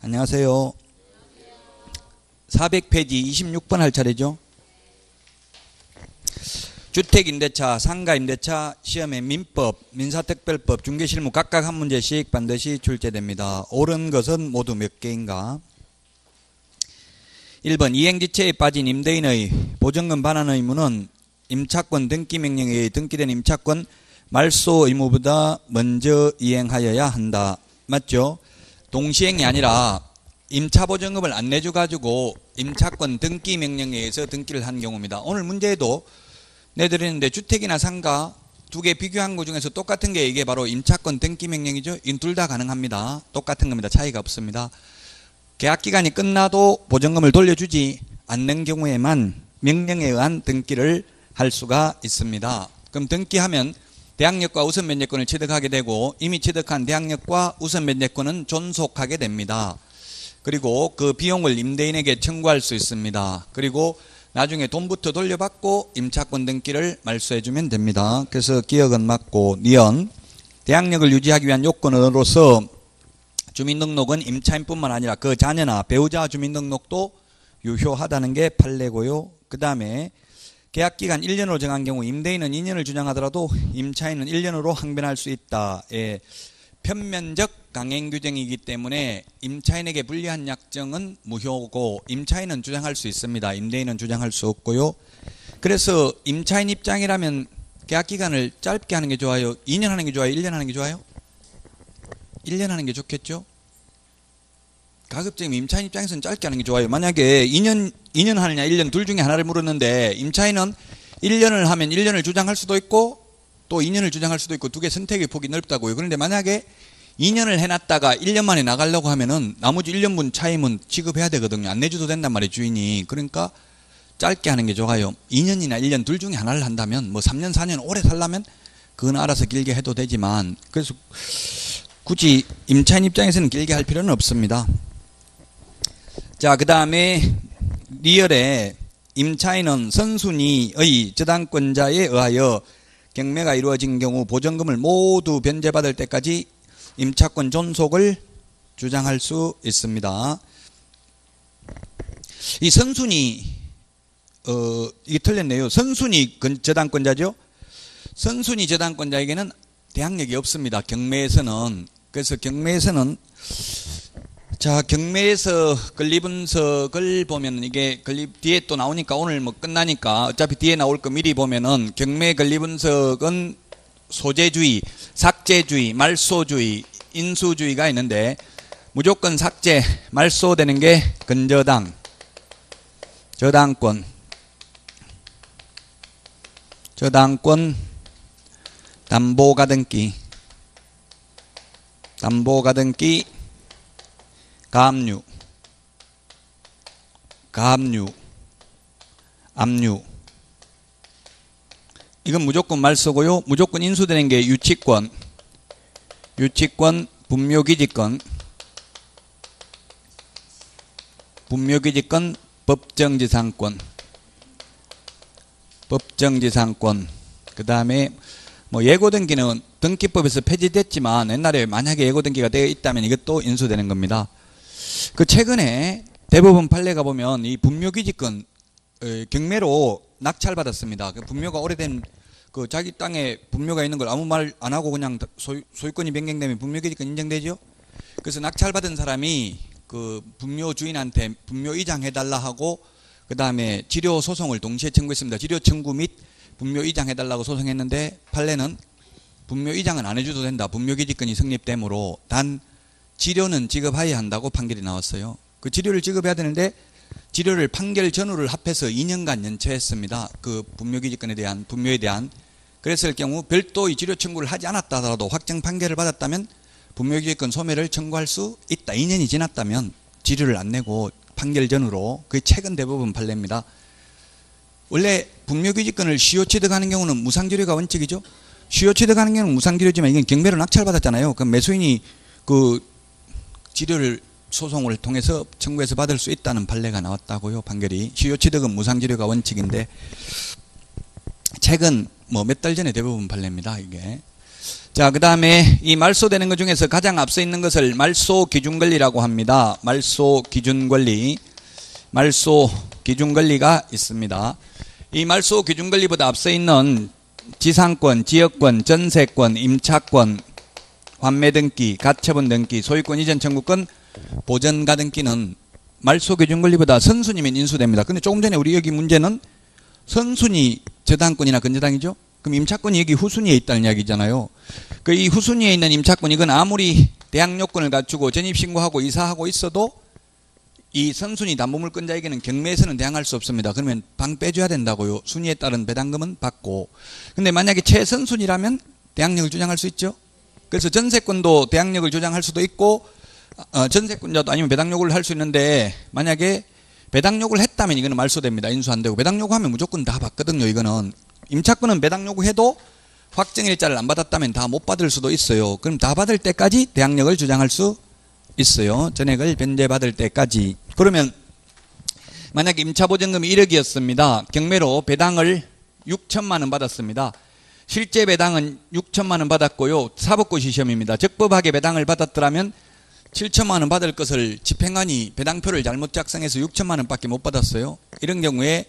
안녕하세요. 400페이지 26번 할 차례죠. 주택임대차, 상가임대차 시험에 민법, 민사특별법, 중개실무 각각 한 문제씩 반드시 출제됩니다. 옳은 것은 모두 몇 개인가? 1번 이행지체에 빠진 임대인의 보증금 반환 의무는 임차권 등기명령에 의해 등기된 임차권 말소 의무보다 먼저 이행하여야 한다. 맞죠? 동시행이 아니라 임차보증금을 안 내줘가지고 임차권 등기명령에 의해서 등기를 한 경우입니다. 오늘 문제에도 내드리는데 주택이나 상가 두 개 비교한 것 중에서 똑같은 게 이게 바로 임차권 등기명령이죠. 이 둘 다 가능합니다. 똑같은 겁니다. 차이가 없습니다. 계약기간이 끝나도 보증금을 돌려주지 않는 경우에만 명령에 의한 등기를 할 수가 있습니다. 그럼 등기하면 대항력과 우선 면제권을 취득하게 되고 이미 취득한 대항력과 우선 면제권은 존속하게 됩니다. 그리고 그 비용을 임대인에게 청구할 수 있습니다. 그리고 나중에 돈부터 돌려받고 임차권 등기를 말소해주면 됩니다. 그래서 기억은 맞고 니은 대항력을 유지하기 위한 요건으로서 주민등록은 임차인뿐만 아니라 그 자녀나 배우자 주민등록도 유효하다는 게 판례고요. 그 다음에 계약기간 1년으로 정한 경우 임대인은 2년을 주장하더라도 임차인은 1년으로 항변할 수 있다. 예, 편면적 강행규정이기 때문에 임차인에게 불리한 약정은 무효고 임차인은 주장할 수 있습니다. 임대인은 주장할 수 없고요. 그래서 임차인 입장이라면 계약기간을 짧게 하는 게 좋아요? 2년 하는 게 좋아요? 1년 하는 게 좋아요? 1년 하는 게 좋겠죠? 가급적 임차인 입장에서는 짧게 하는 게 좋아요. 만약에 2년 하느냐 1년 둘 중에 하나를 물었는데 임차인은 1년을 하면 1년을 주장할 수도 있고 또 2년을 주장할 수도 있고 두 개 선택의 폭이 넓다고요. 그런데 만약에 2년을 해놨다가 1년 만에 나가려고 하면은 나머지 1년분 차임은 지급해야 되거든요. 안 내줘도 된단 말이에요, 주인이. 그러니까 짧게 하는 게 좋아요. 2년이나 1년 둘 중에 하나를 한다면 뭐 3년 4년 오래 살려면 그건 알아서 길게 해도 되지만 그래서 굳이 임차인 입장에서는 길게 할 필요는 없습니다. 자, 그 다음에 리얼에 임차인은 선순위의 저당권자에 의하여 경매가 이루어진 경우 보증금을 모두 변제받을 때까지 임차권 존속을 주장할 수 있습니다. 이 선순위 이게 틀렸네요. 선순위 저당권자죠. 선순위 저당권자에게는 대항력이 없습니다. 경매에서는. 그래서 경매에서는 자, 경매에서 건립분석을 보면 이게 건립 뒤에 또 나오니까 오늘 뭐 끝나니까 어차피 뒤에 나올 거 미리 보면은 경매 건립분석은 소재주의, 삭제주의, 말소주의, 인수주의가 있는데 무조건 삭제, 말소되는 게 근저당, 저당권, 담보가등기, 가압류, 압류. 이건 무조건 말소고요. 무조건 인수되는 게 유치권, 분묘기지권, 법정지상권. 그 다음에 뭐 예고등기는 등기법에서 폐지됐지만 옛날에 만약에 예고등기가 되어 있다면 이것도 인수되는 겁니다. 그 최근에 대법원 판례가 보면 이 분묘기지권 경매로 낙찰받았습니다. 그 분묘가 오래된 그 자기 땅에 분묘가 있는 걸 아무 말 안 하고 그냥 소유권이 변경되면 분묘기지권 인정되죠. 그래서 낙찰받은 사람이 그 분묘 주인한테 분묘 이장해달라 하고 그 다음에 지료 소송을 동시에 청구했습니다. 지료 청구 및 분묘 이장해달라고 소송했는데 판례는 분묘 이장은 안 해줘도 된다. 분묘기지권이 성립되므로 단 지료는 지급해야 한다고 판결이 나왔어요. 그 지료를 지급해야 되는데 지료를 판결 전후를 합해서 2년간 연체했습니다. 그 분묘에 대한 그랬을 경우 별도 이 지료 청구를 하지 않았다 하더라도 확정 판결을 받았다면 분묘기지권 소멸을 청구할 수 있다. 2년이 지났다면 지료를 안 내고 판결 전후로 그게 최근 대법원 판례입니다. 원래 분묘기지권을 시효 취득하는 경우는 무상지료가 원칙이죠. 시효 취득하는 경우는 무상지료지만 이건 경매로 낙찰받았잖아요. 그럼 매수인이 그 지료를 소송을 통해서 청구해서 받을 수 있다는 판례가 나왔다고요. 판결이. 시효 취득은 무상지료가 원칙인데 최근 뭐 몇 달 전에 대법원 판례입니다. 이게. 자, 그 다음에 이 말소되는 것 중에서 가장 앞서 있는 것을 말소 기준권리라고 합니다. 말소 기준권리. 말소 기준권리가 있습니다. 이 말소 기준권리보다 앞서 있는 지상권, 지역권, 전세권, 임차권, 환매 등기, 가처분 등기, 소유권 이전 청구권, 보전가 등기는 말소 기준권리보다 선순위면 인수됩니다. 근데 조금 전에 우리 여기 문제는 선순위 저당권이나 근저당이죠. 그럼 임차권이 여기 후순위에 있다는 이야기잖아요. 그 이 후순위에 있는 임차권, 이건 아무리 대항 요건을 갖추고 전입신고하고 이사하고 있어도 이 선순위 담보물권자에게는 경매에서는 대항할 수 없습니다. 그러면 방 빼줘야 된다고요. 순위에 따른 배당금은 받고. 근데 만약에 최선순위라면 대항력을 주장할 수 있죠. 그래서 전세권도 대항력을 주장할 수도 있고, 전세권자도 아니면 배당 요구를 할 수 있는데, 만약에 배당 요구를 했다면 이거는 말소됩니다. 인수 안 되고. 배당 요구하면 무조건 다 받거든요. 이거는 임차권은 배당 요구해도 확정일자를 안 받았다면 다 못 받을 수도 있어요. 그럼 다 받을 때까지 대항력을 주장할 수 있어요. 전액을 변제받을 때까지. 그러면 만약에 임차보증금이 1억이었습니다. 경매로 배당을 6천만 원 받았습니다. 실제 배당은 6천만 원 받았고요. 사법고시 시험입니다. 적법하게 배당을 받았더라면 7천만 원 받을 것을 집행관이 배당표를 잘못 작성해서 6천만 원밖에 못 받았어요. 이런 경우에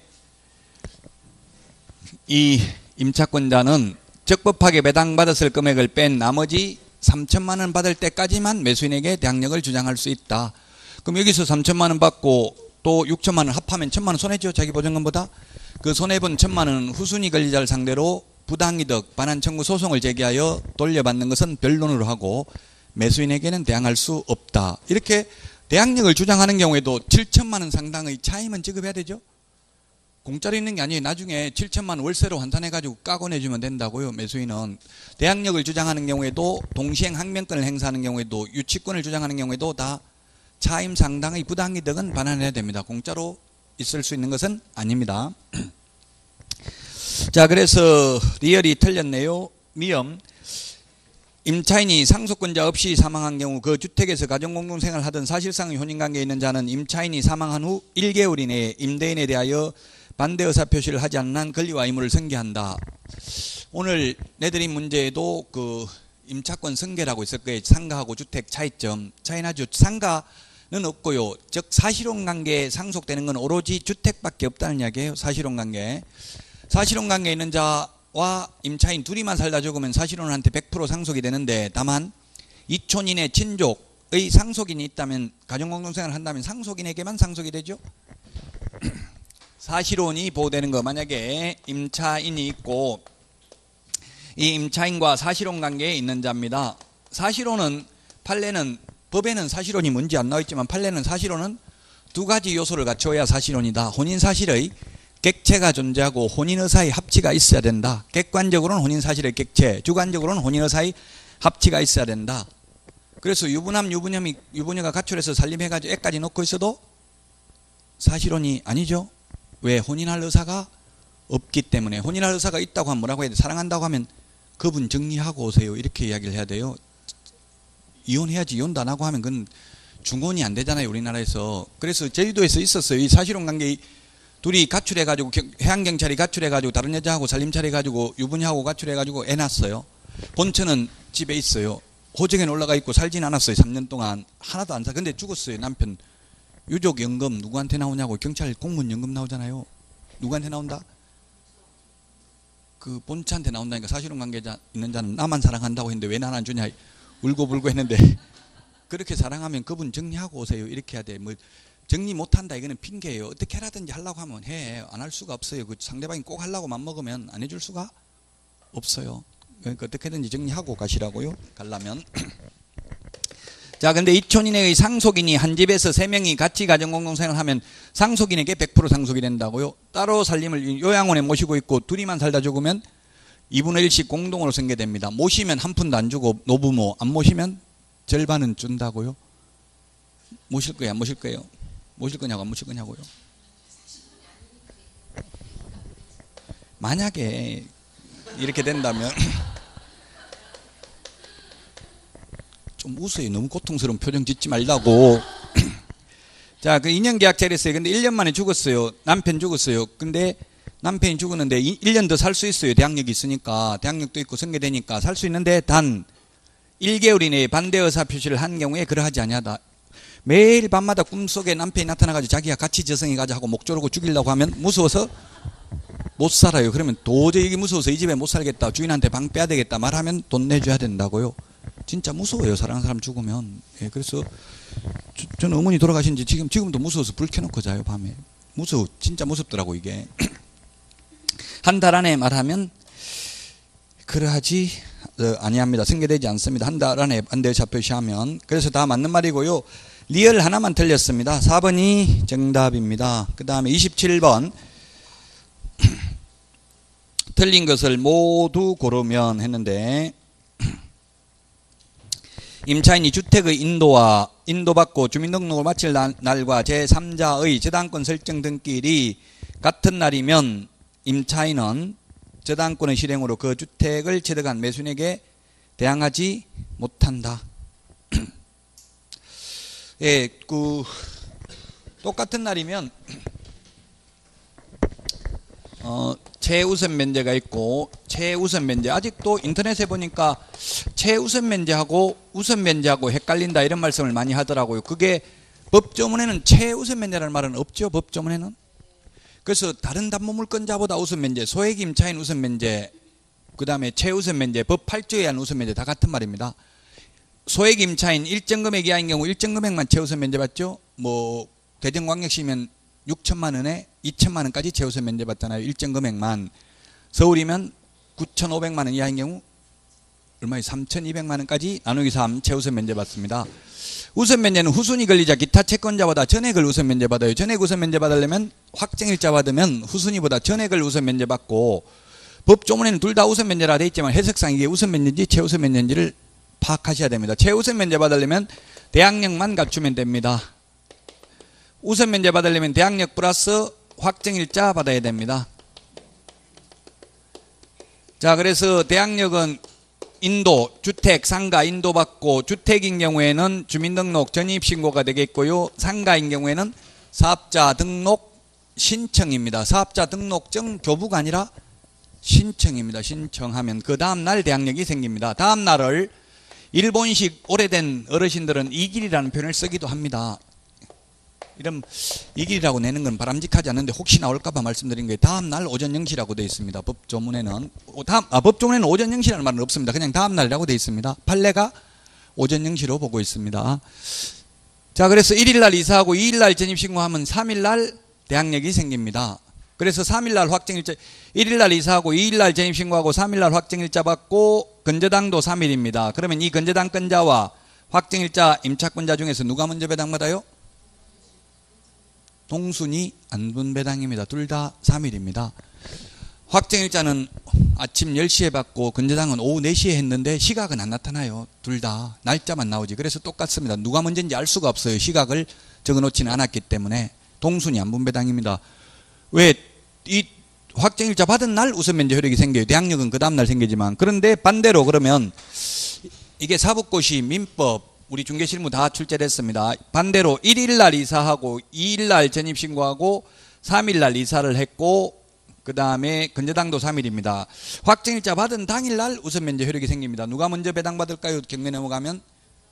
이 임차권자는 적법하게 배당받았을 금액을 뺀 나머지 3천만 원 받을 때까지만 매수인에게 대항력을 주장할 수 있다. 그럼 여기서 3천만 원 받고 또 6천만 원 합하면 1천만 원 손해죠. 자기 보증금보다. 그 손해본 1천만 원은 후순위 권리자를 상대로 부당이득 반환 청구 소송을 제기하여 돌려받는 것은 변론으로 하고 매수인에게는 대항할 수 없다. 이렇게 대항력을 주장하는 경우에도 7천만 원 상당의 차임은 지급해야 되죠. 공짜로 있는 게 아니에요. 나중에 7천만 원 월세로 환산해가지고 까고 내주면 된다고요. 매수인은. 대항력을 주장하는 경우에도, 동시행 항명권을 행사하는 경우에도, 유치권을 주장하는 경우에도 다 차임 상당의 부당이득은 반환해야 됩니다. 공짜로 있을 수 있는 것은 아닙니다. 자, 그래서 리얼이 틀렸네요. 미음. 임차인이 상속권자 없이 사망한 경우 그 주택에서 가정공동생활을 하던 사실상의 혼인관계에 있는 자는 임차인이 사망한 후 1개월 이내에 임대인에 대하여 반대 의사표시를 하지 않는 한 권리와 의무를 승계한다. 오늘 내드린 문제에도 그 임차권 승계라고 있을 거예요. 상가하고 주택 차이점. 차이나죠. 상가는 없고요. 즉 사실혼 관계에 상속되는 건 오로지 주택밖에 없다는 이야기예요. 사실혼 관계. 사실혼 관계에 있는 자와 임차인 둘이만 살다 죽으면 사실혼한테 100% 상속이 되는데, 다만 이촌인의 친족의 상속인이 있다면, 가정공동생활을 한다면 상속인에게만 상속이 되죠. 사실혼이 보호되는 거, 만약에 임차인이 있고 이 임차인과 사실혼 관계에 있는 자입니다. 사실혼은 판례는, 법에는 사실혼이 뭔지 안 나와 있지만 판례는 사실혼은 두 가지 요소를 갖춰야 사실혼이다. 혼인사실의 객체가 존재하고 혼인의사의 합치가 있어야 된다. 객관적으로는 혼인사실의 객체, 주관적으로는 혼인의사의 합치가 있어야 된다. 그래서 유부남, 유부녀가 가출해서 살림해가지고 애까지 놓고 있어도 사실혼이 아니죠. 왜? 혼인할 의사가 없기 때문에. 혼인할 의사가 있다고 하면 뭐라고 해야 돼? 사랑한다고 하면 그분 정리하고 오세요. 이렇게 이야기를 해야 돼요. 이혼해야지. 이혼도 안 하고 하면 그건 중혼이 안 되잖아요. 우리나라에서. 그래서 제주도에서 있었어요. 이 사실혼 관계 둘이 가출해가지고, 해양경찰이 가출해가지고 다른 여자하고 살림차려가지고 유부녀하고 가출해가지고 애 낳았어요. 본처는 집에 있어요. 호적에는 올라가 있고 살진 않았어요. 3년 동안. 하나도 안 사. 근데 죽었어요. 남편. 유족연금 누구한테 나오냐고. 경찰 공무원연금 나오잖아요. 누구한테 나온다? 그 본처한테 나온다니까. 사실혼 관계자 있는 자는 나만 사랑한다고 했는데 왜 나는 안 주냐. 울고불고 했는데 그렇게 사랑하면 그분 정리하고 오세요. 이렇게 해야 돼. 뭐 정리 못한다 이거는 핑계예요. 어떻게 하라든지 하려고 하면 해. 안 할 수가 없어요. 그 상대방이 꼭 하려고 맘먹으면 안 해줄 수가 없어요. 그러니까 어떻게든지 정리하고 가시라고요. 가려면. 자, 근데 이촌인의 상속인이 한 집에서 3명이 같이 가정공동생활을 하면 상속인에게 100% 상속이 된다고요. 따로 살림을 요양원에 모시고 있고 둘이만 살다 죽으면 2분의 1씩 공동으로 승계됩니다. 모시면 한 푼도 안 주고 노부모, 안 모시면 절반은 준다고요. 모실 거예요? 안 모실 거예요? 모실 거냐고 안 모실 거냐고요. 만약에 이렇게 된다면 좀 웃어요. 너무 고통스러운 표정 짓지 말라고. 자, 그 인연계약 잘했어요. 근데 1년 만에 죽었어요. 남편 죽었어요. 근데 남편이 죽었는데 1년 더 살 수 있어요. 대항력이 있으니까. 대항력도 있고 성계되니까 살 수 있는데 단 1개월 이내에 반대 의사 표시를 한 경우에 그러하지 아니하다. 매일 밤마다 꿈속에 남편이 나타나가지고 자기가 같이 저승에 가자 하고 목 조르고 죽이려고 하면 무서워서 못 살아요. 그러면 도저히 이게 무서워서 이 집에 못 살겠다. 주인한테 방 빼야 되겠다 말하면 돈 내줘야 된다고요. 진짜 무서워요. 사랑하는 사람 죽으면. 예, 그래서 저는 어머니 돌아가신 지 지금도 무서워서 불 켜놓고 자요. 밤에. 무서워. 진짜 무섭더라고 이게. 한 달 안에 말하면 그러하지 아니합니다. 승계되지 않습니다. 한 달 안에 반대의사 표시하면. 그래서 다 맞는 말이고요. 리얼 하나만 틀렸습니다. 4번이 정답입니다. 그 다음에 27번 틀린 것을 모두 고르면 했는데 임차인이 주택의 인도받고 주민등록을 마칠 날과 제3자의 저당권 설정 등기일이 같은 날이면 임차인은 저당권의 실행으로 그 주택을 취득한 매수인에게 대항하지 못한다. 예, 똑같은 날이면 최우선 면제가 있고 최우선 면제, 아직도 인터넷에 보니까 최우선 면제하고 우선 면제하고 헷갈린다 이런 말씀을 많이 하더라고요. 그게 법조문에는 최우선 면제라는 말은 없죠. 법조문에는. 그래서 다른 담보물권자보다 우선 면제, 소액 임차인 우선 면제, 그 다음에 최우선 면제, 법 8조에 의한 우선 면제 다 같은 말입니다. 소액 임차인 일정 금액 이하인 경우 일정 금액만 최우선 면제 받죠. 뭐 대전광역시면 6천만 원에 2천만 원까지 최우선 면제 받잖아요. 일정 금액만. 서울이면 9,500만 원 이하인 경우 얼마에 3,200만 원까지 나누기 3 최우선 면제 받습니다. 우선 면제는 후순위 권리자 기타 채권자보다 전액을 우선 면제 받아요. 전액 우선 면제 받으려면 확정일자 받으면 후순위보다 전액을 우선 면제 받고, 법조문에는 둘 다 우선 면제라 되어 있지만 해석상 이게 우선 면제인지 최우선 면제인지를 파악하셔야 됩니다. 최우선 면제 받으려면 대항력만 갖추면 됩니다. 우선 면제 받으려면 대항력 플러스 확정일자 받아야 됩니다. 자, 그래서 대항력은 인도, 주택, 상가 인도받고, 주택인 경우에는 주민등록 전입신고가 되겠고요. 상가인 경우에는 사업자 등록 신청입니다. 사업자 등록증 교부가 아니라 신청입니다. 신청하면 그 다음날 대항력이 생깁니다. 다음날을 일본식 오래된 어르신들은 이길이라는 표현을 쓰기도 합니다. 이런 이길이라고 내는 건 바람직하지 않은데 혹시 나올까봐 말씀드린 거예요. 다음날 오전 0시라고 되어 있습니다. 법조문에는. 법조문에는 오전 0시라는 말은 없습니다. 그냥 다음날이라고 되어 있습니다. 판례가 오전 0시로 보고 있습니다. 자, 그래서 1일날 이사하고 2일날 전입신고하면 3일날 대항력이 생깁니다. 그래서 3일날 확정일자, 1일날 이사하고 2일날 전입신고하고 3일날 확정일자 받고 건저당도 3일입니다. 그러면 이 건저당권자와 확정일자 임차권자 중에서 누가 먼저 배당받아요? 동순이 안분배당입니다. 둘 다 3일입니다. 확정일자는 아침 10시에 받고 건저당은 오후 4시에 했는데 시각은 안 나타나요. 둘 다 날짜만 나오지. 그래서 똑같습니다. 누가 먼저인지 알 수가 없어요. 시각을 적어놓지는 않았기 때문에. 동순이 안분배당입니다. 왜? 이 확정일자 받은 날 우선 면제 효력이 생겨요. 대항력은 그 다음날 생기지만. 그런데 반대로 그러면 이게 사법고시, 민법, 우리 중개실무 다 출제를 했습니다. 반대로 1일날 이사하고 2일날 전입신고하고 3일날 이사를 했고 그 다음에 건저당도 3일입니다. 확정일자 받은 당일날 우선면제 효력이 생깁니다. 누가 먼저 배당받을까요? 경매 넘어가면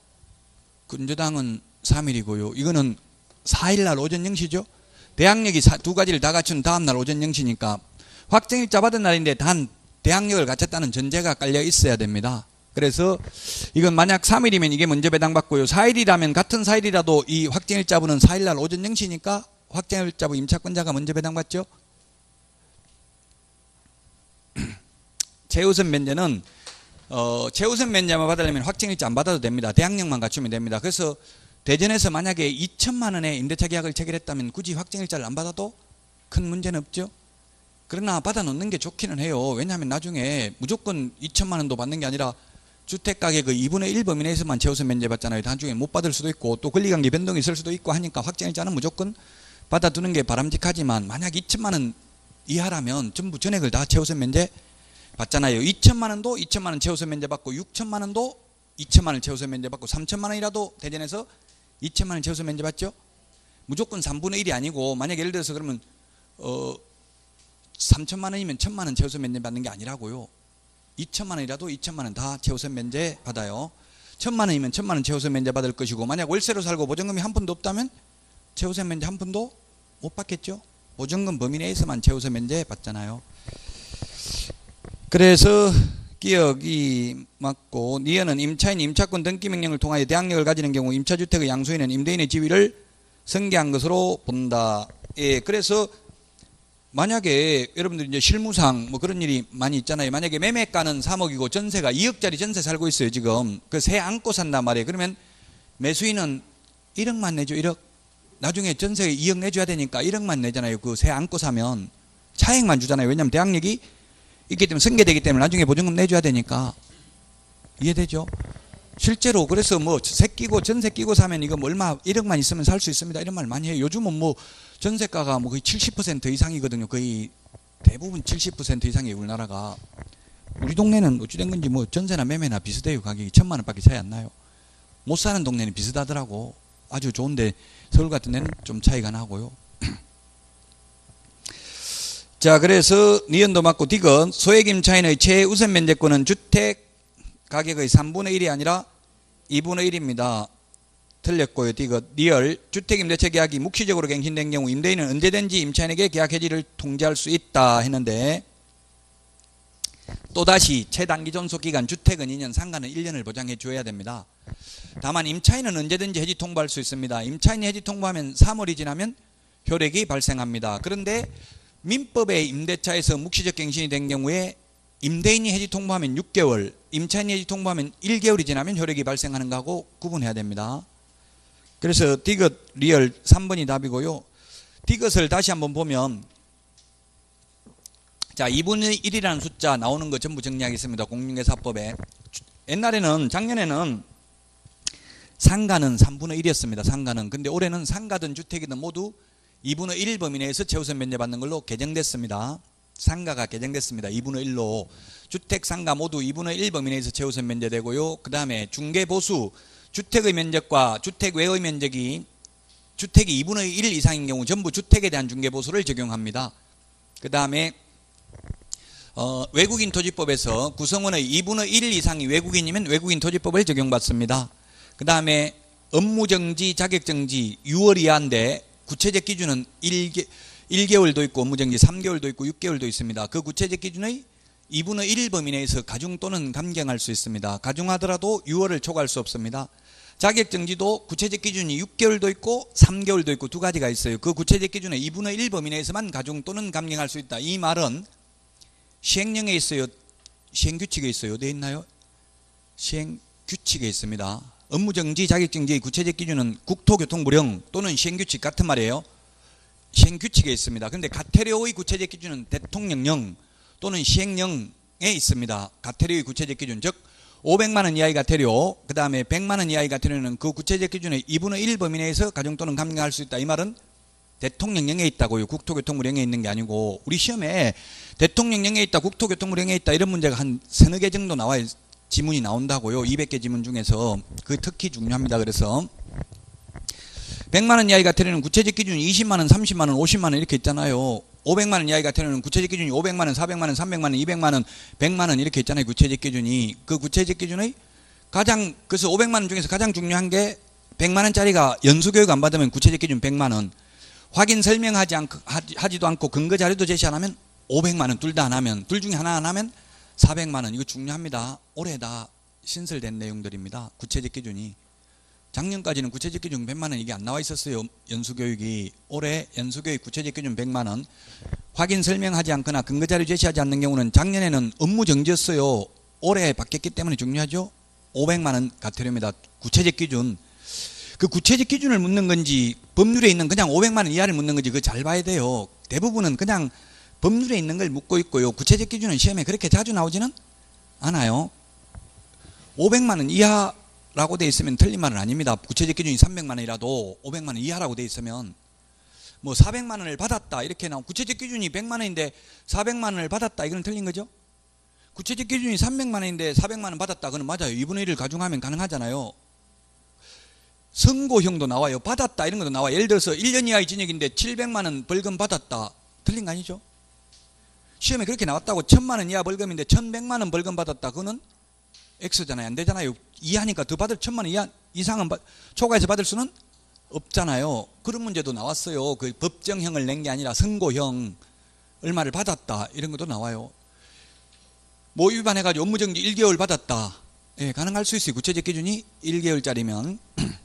건저당은 3일이고요. 이거는 4일날 오전 0시죠. 대항력이 두 가지를 다 갖춘 다음날 오전 0시니까 확정일자 받은 날인데 단 대항력을 갖췄다는 전제가 깔려 있어야 됩니다. 그래서 이건 만약 3일이면 이게 먼저 배당받고요. 4일이라면 같은 4일이라도 이 확정일자분은 4일날 오전 0시니까 확정일자부 임차권자가 먼저 배당받죠. 최우선 면제는 최우선 면제만 받으려면 확정일자 안 받아도 됩니다. 대항력만 갖추면 됩니다. 그래서 대전에서 만약에 2천만 원의 임대차 계약을 체결했다면 굳이 확정일자를 안 받아도 큰 문제는 없죠. 그러나 받아놓는 게 좋기는 해요. 왜냐하면 나중에 무조건 2천만 원도 받는 게 아니라 주택가격의 2분의 1 범위 내에서만 최우선 면제 받잖아요. 나중에 못 받을 수도 있고 또 권리관계 변동이 있을 수도 있고 하니까 확정일자는 무조건 받아두는 게 바람직하지만 만약 2천만 원 이하라면 전부 전액을 다 최우선 면제 받잖아요. 2천만 원도 2천만 원 최우선 면제 받고 6천만 원도 2천만 원 최우선 면제 받고 3천만 원이라도 대전에서 2천만 원 최우선 면제 받죠. 무조건 3분의 1이 아니고 만약 예를 들어서 그러면 3천만 원이면 1천만 원 최우선 면제 받는 게 아니라고요. 2천만 원이라도 2천만 원 다 최우선 면제 받아요. 1천만 원이면 1천만 원 최우선 면제 받을 것이고, 만약 월세로 살고 보증금이 한 푼도 없다면 최우선 면제 한 푼도 못 받겠죠. 보증금 범위 내에서만 최우선 면제 받잖아요. 그래서 기억이 맞고, 니은은 임차인 임차권 등기 명령을 통하여 대항력을 가지는 경우 임차주택의 양수인은 임대인의 지위를 승계한 것으로 본다. 예, 그래서 만약에 여러분들 이제 실무상 뭐 그런 일이 많이 있잖아요. 만약에 매매가는 3억이고 전세가 2억짜리 전세 살고 있어요, 지금. 그 세 안고 산단 말이에요. 그러면 매수인은 1억만 내죠, 1억. 나중에 전세 2억 내줘야 되니까 1억만 내잖아요. 그 세 안고 사면 차액만 주잖아요. 왜냐하면 대항력이 있기 때문에, 승계되기 때문에 나중에 보증금 내줘야 되니까. 이해되죠? 실제로 그래서 뭐 세 끼고 전세 끼고 사면 이거 뭐 얼마 1억만 있으면 살 수 있습니다, 이런 말 많이 해요. 요즘은 뭐 전세가가 뭐 거의 70% 이상이거든요. 거의 대부분 70% 이상이에요, 우리나라가. 우리 동네는 어찌된 건지 뭐 전세나 매매나 비슷해요. 가격이 1,000만 원밖에 차이 안 나요. 못 사는 동네는 비슷하더라고. 아주 좋은데 서울 같은 데는 좀 차이가 나고요. 자, 그래서 니은도 맞고 디귿 소액 임차인의 최우선 면제권은 주택 가격의 3분의 1이 아니라 2분의 1입니다. 틀렸고요. 디귿 리얼 주택임대차 계약이 묵시적으로 갱신된 경우 임대인은 언제든지 임차인에게 계약 해지를 통지할 수 있다 했는데, 또다시 최단기 존속기간 주택은 2년, 상가는 1년을 보장해 줘야 됩니다. 다만 임차인은 언제든지 해지 통보할 수 있습니다. 임차인이 해지 통보하면 3월이 지나면 효력이 발생합니다. 그런데 민법의 임대차에서 묵시적 갱신이 된 경우에 임대인이 해지 통보하면 6개월, 임차인이 해지 통보하면 1개월이 지나면 효력이 발생하는 거하고 구분해야 됩니다. 그래서 디귿 리얼 3번이 답이고요. 디귿을 다시 한번 보면, 자, 2분의 1이라는 숫자 나오는 거 전부 정리하겠습니다. 공인중개사법에. 옛날에는, 작년에는 상가는 3분의 1이었습니다. 상가는. 근데 올해는 상가든 주택이든 모두 2분의 1 범위 내에서 최우선 면제받는 걸로 개정됐습니다. 상가가 개정됐습니다. 2분의 1로. 주택, 상가 모두 2분의 1 범위 내에서 최우선 면제되고요. 그 다음에 중개보수, 주택의 면적과 주택 외의 면적이 주택이 2분의 1 이상인 경우 전부 주택에 대한 중개보수를 적용합니다. 그 다음에 외국인 토지법에서 구성원의 2분의 1 이상이 외국인이면 외국인 토지법을 적용받습니다. 그 다음에 업무정지, 자격정지 6월 이하인데 구체적 기준은 1개월도 있고 업무정지 3개월도 있고 6개월도 있습니다. 그 구체적 기준의 2분의 1 범위 내에서 가중 또는 감경할 수 있습니다. 가중하더라도 6월을 초과할 수 없습니다. 자격정지도 구체적 기준이 6개월도 있고 3개월도 있고 두 가지가 있어요. 그 구체적 기준의 2분의 1 범위 내에서만 가중 또는 감경할 수 있다. 이 말은 시행령에 있어요? 시행규칙에 있어요? 어디에 있나요? 시행규칙에 있습니다. 업무정지, 자격정지의 구체적 기준은 국토교통부령 또는 시행규칙 같은 말이에요. 시행규칙에 있습니다. 그런데 가태료의 구체적 기준은 대통령령 또는 시행령에 있습니다. 가태료의 구체적 기준, 즉 500만 원 이하의 가태료, 그 다음에 100만 원 이하의 가태료는 그 구체적 기준의 2분의 1 범위 내에서 가중 또는 감경할 수 있다. 이 말은 대통령령에 있다고요. 국토교통부령에 있는 게 아니고. 우리 시험에 대통령령에 있다, 국토교통부령에 있다 이런 문제가 한 서너 개 정도 나와요. 지문이 나온다고요. 200개 지문 중에서. 그 특히 중요합니다. 그래서 100만 원 이하의 가태료는 구체적 기준이 20만 원, 30만 원, 50만 원 이렇게 있잖아요. 500만 원 이하의 가태료는 구체적 기준이 500만 원, 400만 원, 300만 원, 200만 원, 100만 원 이렇게 있잖아요. 구체적 기준이. 그 구체적 기준의 가장, 그래서 500만 원 중에서 가장 중요한 게 100만 원짜리가 연수교육 안 받으면 구체적 기준 100만 원. 확인 설명하지도 않고 근거 자료도 제시 안 하면 500만 원. 둘 다 안 하면, 둘 중에 하나 안 하면 400만 원. 이거 중요합니다. 올해 다 신설된 내용들입니다. 구체적 기준이. 작년까지는 구체적 기준 100만 원 이게 안 나와 있었어요. 연수교육이. 올해 연수교육 구체적 기준 100만 원. 확인 설명하지 않거나 근거 자료 제시하지 않는 경우는 작년에는 업무 정지였어요. 올해 바뀌었기 때문에 중요하죠. 500만 원 가태료입니다. 구체적 기준. 그 구체적 기준을 묻는 건지 법률에 있는 그냥 500만 원 이하를 묻는 건지 그거 잘 봐야 돼요. 대부분은 그냥 법률에 있는 걸 묻고 있고요. 구체적 기준은 시험에 그렇게 자주 나오지는 않아요. 500만 원 이하라고 돼 있으면 틀린 말은 아닙니다. 구체적 기준이 300만 원이라도 500만 원 이하라고 돼 있으면 뭐 400만 원을 받았다 이렇게 나오고, 구체적 기준이 100만 원인데 400만 원을 받았다 이건 틀린 거죠. 구체적 기준이 300만 원인데 400만 원 받았다 그건 맞아요. 2분의 1을 가중하면 가능하잖아요. 선고형도 나와요. 받았다 이런 것도 나와요. 예를 들어서 1년 이하의 징역인데 700만 원 벌금 받았다. 틀린 거 아니죠? 시험에 그렇게 나왔다고 1,000만 원 이하 벌금인데 1,100만 원 벌금 받았다. 그거는 X잖아요. 안 되잖아요. 이하니까 더 받을 1,000만 원 이하 이상은 초과해서 받을 수는 없잖아요. 그런 문제도 나왔어요. 그 법정형을 낸 게 아니라 선고형 얼마를 받았다 이런 것도 나와요. 뭐 위반해가지고 업무정지 1개월 받았다. 예, 가능할 수 있어요. 구체적 기준이 1개월짜리면.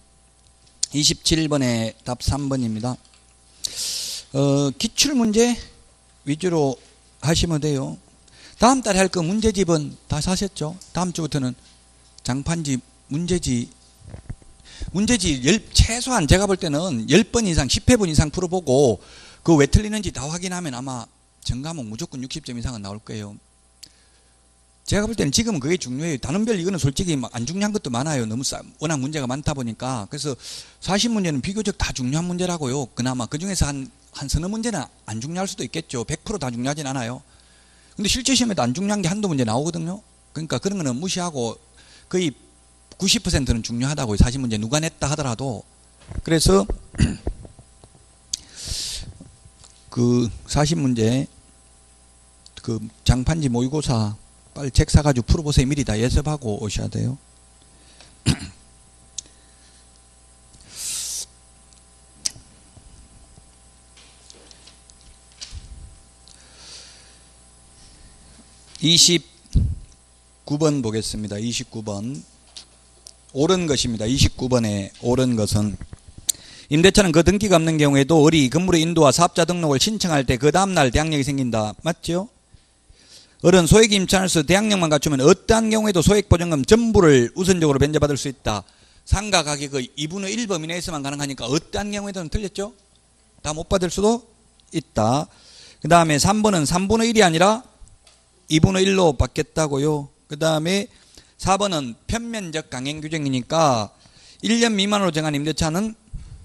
27번의 답 3번입니다. 기출문제 위주로 하시면 돼요. 다음 달에 할 거 문제집은 다 사셨죠? 다음 주부터는 장판지, 문제지 최소한 제가 볼 때는 10번 이상, 10회분 이상 풀어보고 그 왜 틀리는지 다 확인하면 아마 전과목 무조건 60점 이상은 나올 거예요. 제가 볼 때는 지금은 그게 중요해요. 단원별 이거는 솔직히 막 안 중요한 것도 많아요. 너무 워낙 문제가 많다 보니까. 그래서 40문제는 비교적 다 중요한 문제라고요. 그나마 그 중에서 한 서너 문제는 안 중요할 수도 있겠죠. 100% 다 중요하진 않아요. 근데 실제 시험에도 안 중요한 게 한두 문제 나오거든요. 그러니까 그런 거는 무시하고 거의 90%는 중요하다고요. 40문제 누가 냈다 하더라도. 그래서 그 40문제 그 장판지 모의고사 빨리 책 사가지고 풀어보세요. 미리 다 예습하고 오셔야 돼요. 29번 보겠습니다. 29번. 옳은 것입니다. 29번에 옳은 것은 임대차는 그 등기가 없는 경우에도 어리 건물의 인도와 사업자 등록을 신청할 때 그 다음날 대항력이 생긴다. 맞죠? 어른 소액 임차인으로서 대항력만 갖추면 어떠한 경우에도 소액보증금 전부를 우선적으로 변제받을 수 있다. 상가 가격의 2분의 1 범위 내에서만 가능하니까 어떠한 경우에도는 틀렸죠? 다 못 받을 수도 있다. 그 다음에 3번은 3분의 1이 아니라 2분의 1로 받겠다고요. 그 다음에 4번은 편면적 강행 규정이니까 1년 미만으로 정한 임대차는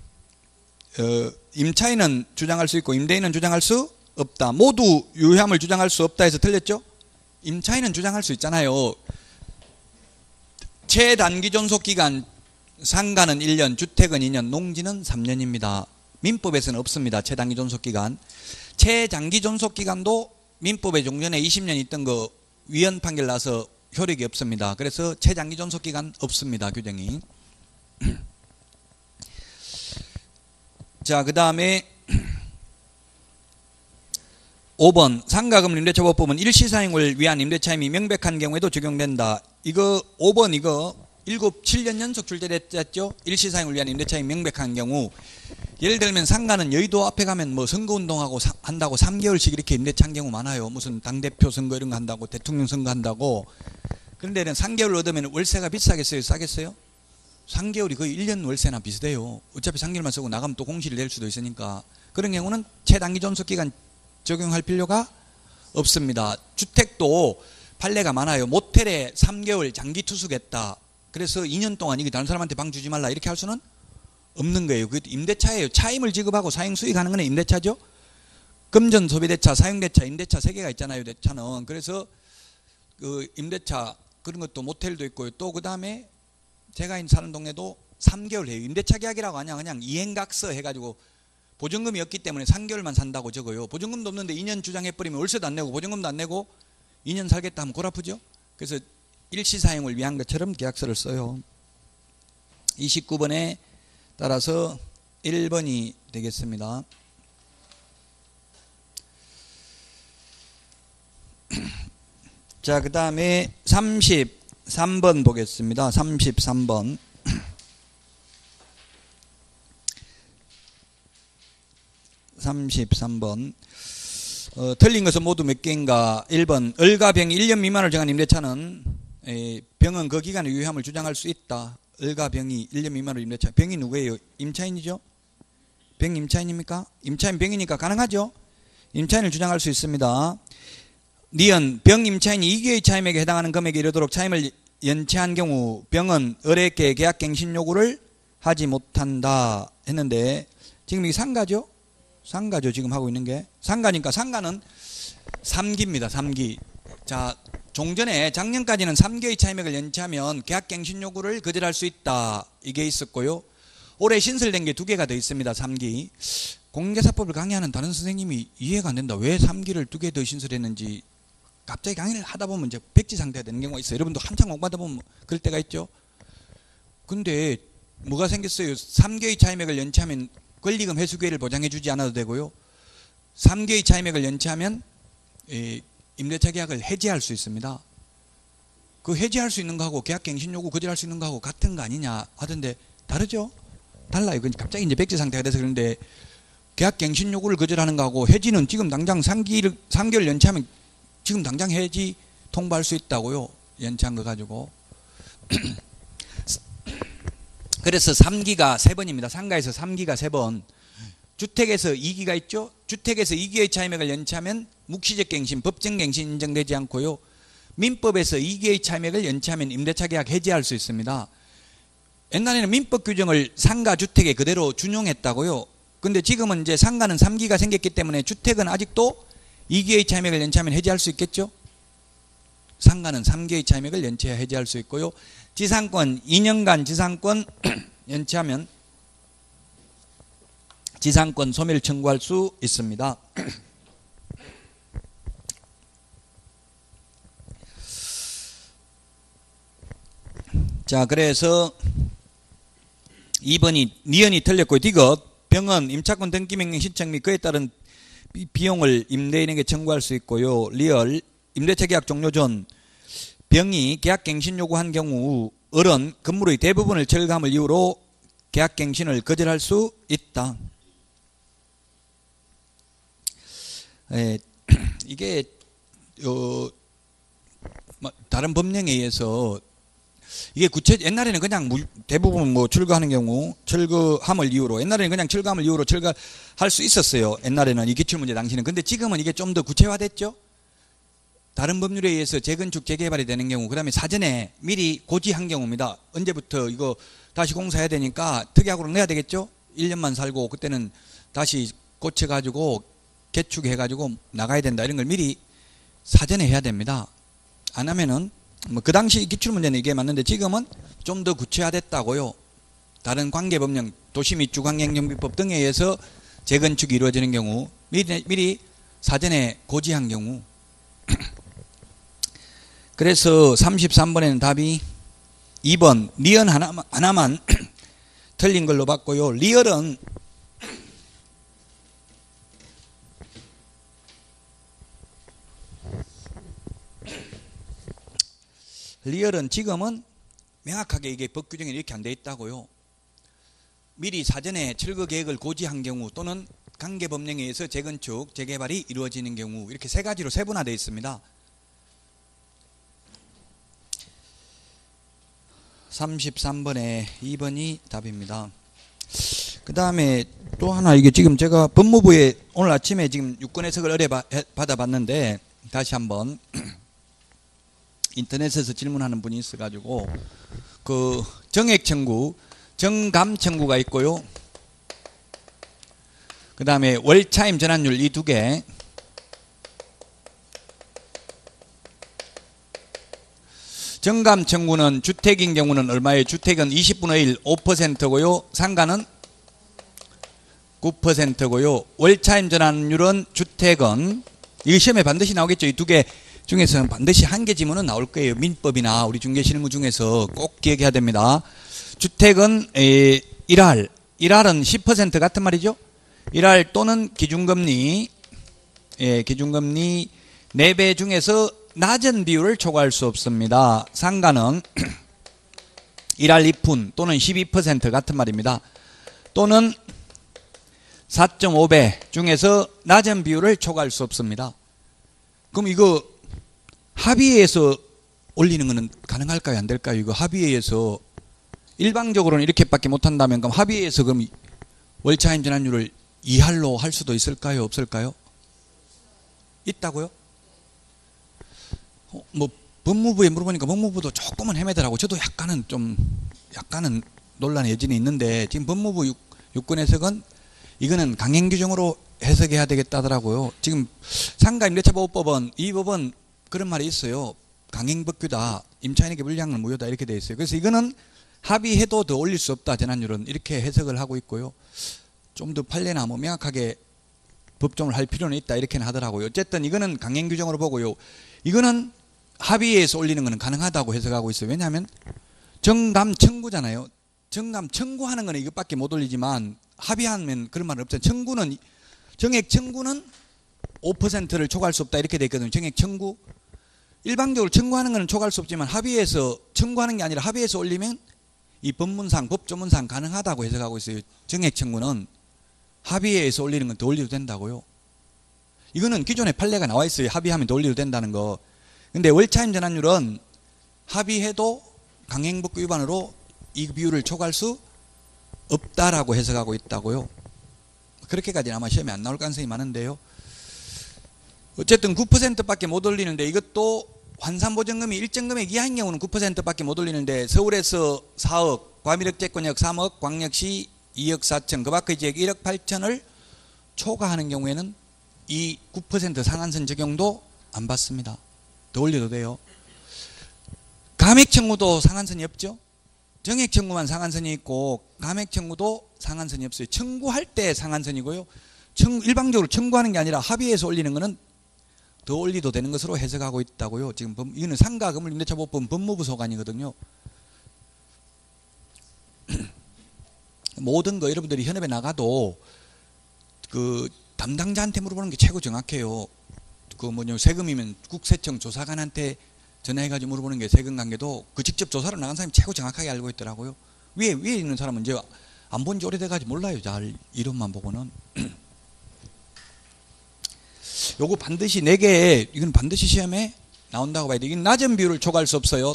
임차인은 주장할 수 있고 임대인은 주장할 수 없다. 모두 유효함을 주장할 수 없다 해서 틀렸죠? 임차인은 주장할 수 있잖아요. 최단기 존속기간 상가는 1년, 주택은 2년, 농지는 3년입니다. 민법에서는 없습니다. 최단기 존속기간. 최장기 존속기간도 민법에 종전에 20년 있던 거 위헌 판결 나서 효력이 없습니다. 그래서 최장기 존속기간 없습니다. 규정이. 자, 그 다음에 5번 상가금 임대차법법은 일시사용을 위한 임대차임이 명백한 경우에도 적용된다. 이거 5번 이거 7년 연속 출제됐죠. 일시사용을 위한 임대차임이 명백한 경우 예를 들면 상가는 여의도 앞에 가면 뭐 선거운동하고 한다고 3개월씩 이렇게 임대차 한 경우 많아요. 무슨 당대표 선거 이런 거 한다고 대통령 선거 한다고. 그런데는 3개월 얻으면 월세가 비싸겠어요? 싸겠어요? 3개월이 거의 1년 월세나 비슷해요. 어차피 3개월만 쓰고 나가면 또 공실이 될 수도 있으니까. 그런 경우는 최단기 존속기간 적용할 필요가 없습니다. 주택도 판례가 많아요. 모텔에 3개월 장기 투숙했다. 그래서 2년 동안 이게 다른 사람한테 방 주지 말라 이렇게 할 수는 없는 거예요. 그게 임대차예요. 차임을 지급하고 사용 수익하는 건 임대차죠. 금전 소비대차, 사용대차, 임대차 세 개가 있잖아요. 대차는. 그래서 그 임대차 그런 것도 모텔도 있고요. 또 그 다음에 제가 사는 동네도 3개월 해요. 임대차 계약이라고 하냐 그냥 이행각서 해가지고 보증금이 없기 때문에 3개월만 산다고 적어요. 보증금도 없는데 2년 주장해버리면 월세도 안 내고 보증금도 안 내고 2년 살겠다 하면 골 아프죠. 그래서 일시사용을 위한 것처럼 계약서를 써요. 29번에 따라서 1번이 되겠습니다. 자, 그 다음에 33번 보겠습니다. 33번. 틀린 것은 모두 몇 개인가? 1번. 을과 병이 1년 미만을 정한 임대차는 병은 그 기간의 유효함을 주장할 수 있다. 을과 병이 1년 미만으로 임대차. 병이 누구예요? 임차인이죠? 병 임차인입니까? 임차인 병이니까 가능하죠? 임차인을 주장할 수 있습니다. 니은 병 임차인이 2개의 차임에게 해당하는 금액에 이르도록 차임을 연체한 경우 병은 을에게 계약갱신 요구를 하지 못한다 했는데 지금 이게 상가죠? 상가죠. 지금 하고 있는 게. 상가니까 상가는 3기입니다. 3기. 자, 종전에 작년까지는 3개의 차임액을 연체하면 계약갱신 요구를 거절할 수 있다. 이게 있었고요. 올해 신설된 게 2개가 더 있습니다. 3기. 공인중개사법을 강의하는 다른 선생님이 이해가 안 된다. 왜 3기를 2개 더 신설했는지 갑자기 강의를 하다 보면 이제 백지 상태가 되는 경우가 있어요. 여러분도 한참 공부하다 보면 그럴 때가 있죠. 근데 뭐가 생겼어요? 3개의 차임액을 연체하면 권리금 회수 기회를 보장해 주지 않아도 되고요. 3개의 차임액을 연체하면 임대차 계약을 해지할 수 있습니다. 그 해지할 수 있는 거하고 계약갱신 요구 거절할 수 있는 거하고 같은 거 아니냐 하던데 다르죠? 달라요. 갑자기 이제 백지 상태가 돼서 그런데 계약갱신 요구를 거절하는 거하고 해지는 지금 당장 3개월 연체하면 지금 당장 해지 통보할 수 있다고요. 연체한 거 가지고. 그래서 3기가 3번입니다. 상가에서 3기가 3번. 주택에서 2기가 있죠. 주택에서 2기의 차임액을 연체하면 묵시적 갱신, 법정 갱신 인정되지 않고요. 민법에서 2기의 차임액을 연체하면 임대차 계약 해지할 수 있습니다. 옛날에는 민법 규정을 상가 주택에 그대로 준용했다고요. 근데 지금은 이제 상가는 3기가 생겼기 때문에 주택은 아직도 2기의 차임액을 연체하면 해지할 수 있겠죠. 상가는 3기의 차임액을 연체해야 해지할 수 있고요. 지상권 2년간 지상권 연체하면 지상권 소멸 청구할 수 있습니다. 자, 그래서 2번이 니은이 틀렸고 디귿 병은 임차권 등기명령 신청 및 그에 따른 비용을 임대인에게 청구할 수 있고요. 리얼 임대차 계약 종료 전 병이 계약갱신 요구한 경우 을은 건물의 대부분을 철거함을 이유로 계약갱신을 거절할 수 있다. 이게 다른 법령에 의해서 이게 옛날에는 그냥 대부분 철거하는 경우 철거함을 이유로 옛날에는 그냥 철거함을 이유로 철거할 수 있었어요. 옛날에는 이 기출문제 당시는. 근데 지금은 이게 좀 더 구체화됐죠. 다른 법률에 의해서 재건축 재개발이 되는 경우, 그 다음에 사전에 미리 고지한 경우입니다. 언제부터 이거 다시 공사해야 되니까 특약으로 내야 되겠죠. 1년만 살고 그때는 다시 고쳐가지고 개축해가지고 나가야 된다. 이런 걸 미리 사전에 해야 됩니다. 안 하면은 그 당시 기출문제는 이게 맞는데 지금은 좀 더 구체화됐다고요. 다른 관계법령 도시 및 주거환경정비법 등에 의해서 재건축이 이루어지는 경우 미리 사전에 고지한 경우. 그래서 33번에는 답이 2번 니은 하나만 틀린 걸로 봤고요. 리얼은 지금은 명확하게 이게 법 규정에 이렇게 안 돼 있다고요. 미리 사전에 철거 계획을 고지한 경우 또는 관계법령에 의해서 재건축, 재개발이 이루어지는 경우 이렇게 세 가지로 세분화되어 있습니다. 33번에 2번이 답입니다. 그 다음에 또 하나 이게 지금 제가 법무부에 오늘 아침에 지금 유권 해석을 의뢰 받아봤는데 다시 한번 인터넷에서 질문하는 분이 있어가지고 그 정액 청구, 정감 청구가 있고요. 그 다음에 월차임 전환율 이 두 개. 정감 청구는 주택인 경우는 얼마예요? 주택은 20분의 1 5%고요. 상가는 9%고요. 월차임 전환율은 주택은 이거 시험에 반드시 나오겠죠. 이 두 개 중에서는 반드시 한 개 지문은 나올 거예요. 민법이나 우리 중개실무 중에서 꼭 기억해야 됩니다. 주택은 1할 10% 같은 말이죠. 1할 또는 기준금리 기준금리 4배 중에서 낮은 비율을 초과할 수 없습니다. 상가는 1할 2푼 또는 12% 같은 말입니다. 또는 4.5배 중에서 낮은 비율을 초과할 수 없습니다. 그럼 이거 합의에서 올리는 거는 가능할까요? 안 될까요? 이거 합의에서 일방적으로는 이렇게밖에 못한다면 그럼 합의에서 그럼 월차임 전환율을 2할로 할 수도 있을까요? 없을까요? 있다고요? 뭐 법무부에 물어보니까 법무부도 조금은 헤매더라고. 저도 약간은 논란의 여진이 있는데 지금 법무부 유권 해석은 이거는 강행 규정으로 해석해야 되겠다더라고요. 지금 상가임대차보호법은 이 법은 그런 말이 있어요. 강행법규다. 임차인에게 불리한 무효다. 이렇게 되어 있어요. 그래서 이거는 합의해도 더 올릴 수 없다. 전환율은 이렇게 해석을 하고 있고요. 좀 더 판례나 뭐 명확하게 법정을 할 필요는 있다 이렇게는 하더라고요. 어쨌든 이거는 강행 규정으로 보고요. 이거는 합의에서 올리는 거는 가능하다고 해석하고 있어요. 왜냐하면 정감 청구잖아요. 정감 청구하는 거는 이것밖에 못 올리지만 합의하면 그런 말은 없잖아요. 청구는 정액 청구는 5%를 초과할 수 없다 이렇게 돼 있거든요. 정액 청구. 일방적으로 청구하는 거는 초과할 수 없지만 합의에서 청구하는 게 아니라 합의에서 올리면 이 법문상 법조문상 가능하다고 해석하고 있어요. 정액 청구는 합의에서 올리는 건 더 올려도 된다고요. 이거는 기존에 판례가 나와 있어요. 합의하면 더 올려도 된다는 거. 근데 월차임 전환율은 합의해도 강행법규 위반으로 이 비율을 초과할 수 없다라고 해석하고 있다고요. 그렇게까지는 아마 시험에 안 나올 가능성이 많은데요. 어쨌든 9%밖에 못 올리는데 이것도 환산보전금이 일정 금액 이하인 경우는 9%밖에 못 올리는데 서울에서 4억, 과밀억제권역 3억, 광역시 2억 4천, 그 밖의 지역 1억 8천을 초과하는 경우에는 이 9% 상한선 적용도 안 받습니다. 더 올려도 돼요. 감액 청구도 상한선이 없죠. 정액 청구만 상한선이 있고 감액 청구도 상한선이 없어요. 청구할 때 상한선이고요. 일방적으로 청구하는 게 아니라 합의해서 올리는 거는 더 올리도 되는 것으로 해석하고 있다고요. 지금 이거는 상가 건물 임대차보호법 법무부 소관이거든요. 모든 거 여러분들이 현업에 나가도 그 담당자한테 물어보는 게 최고 정확해요. 그 뭐냐 세금이면 국세청 조사관한테 전화해가지고 물어보는 게 세금 관계도 그 직접 조사로 나간 사람이 최고 정확하게 알고 있더라고요. 위에 있는 사람은 이제 안 본 지 오래돼가지고 몰라요. 잘 이름만 보고는. 요거 반드시 4개에 이건 반드시 시험에 나온다고 봐야 돼. 이건 낮은 비율을 초과할 수 없어요.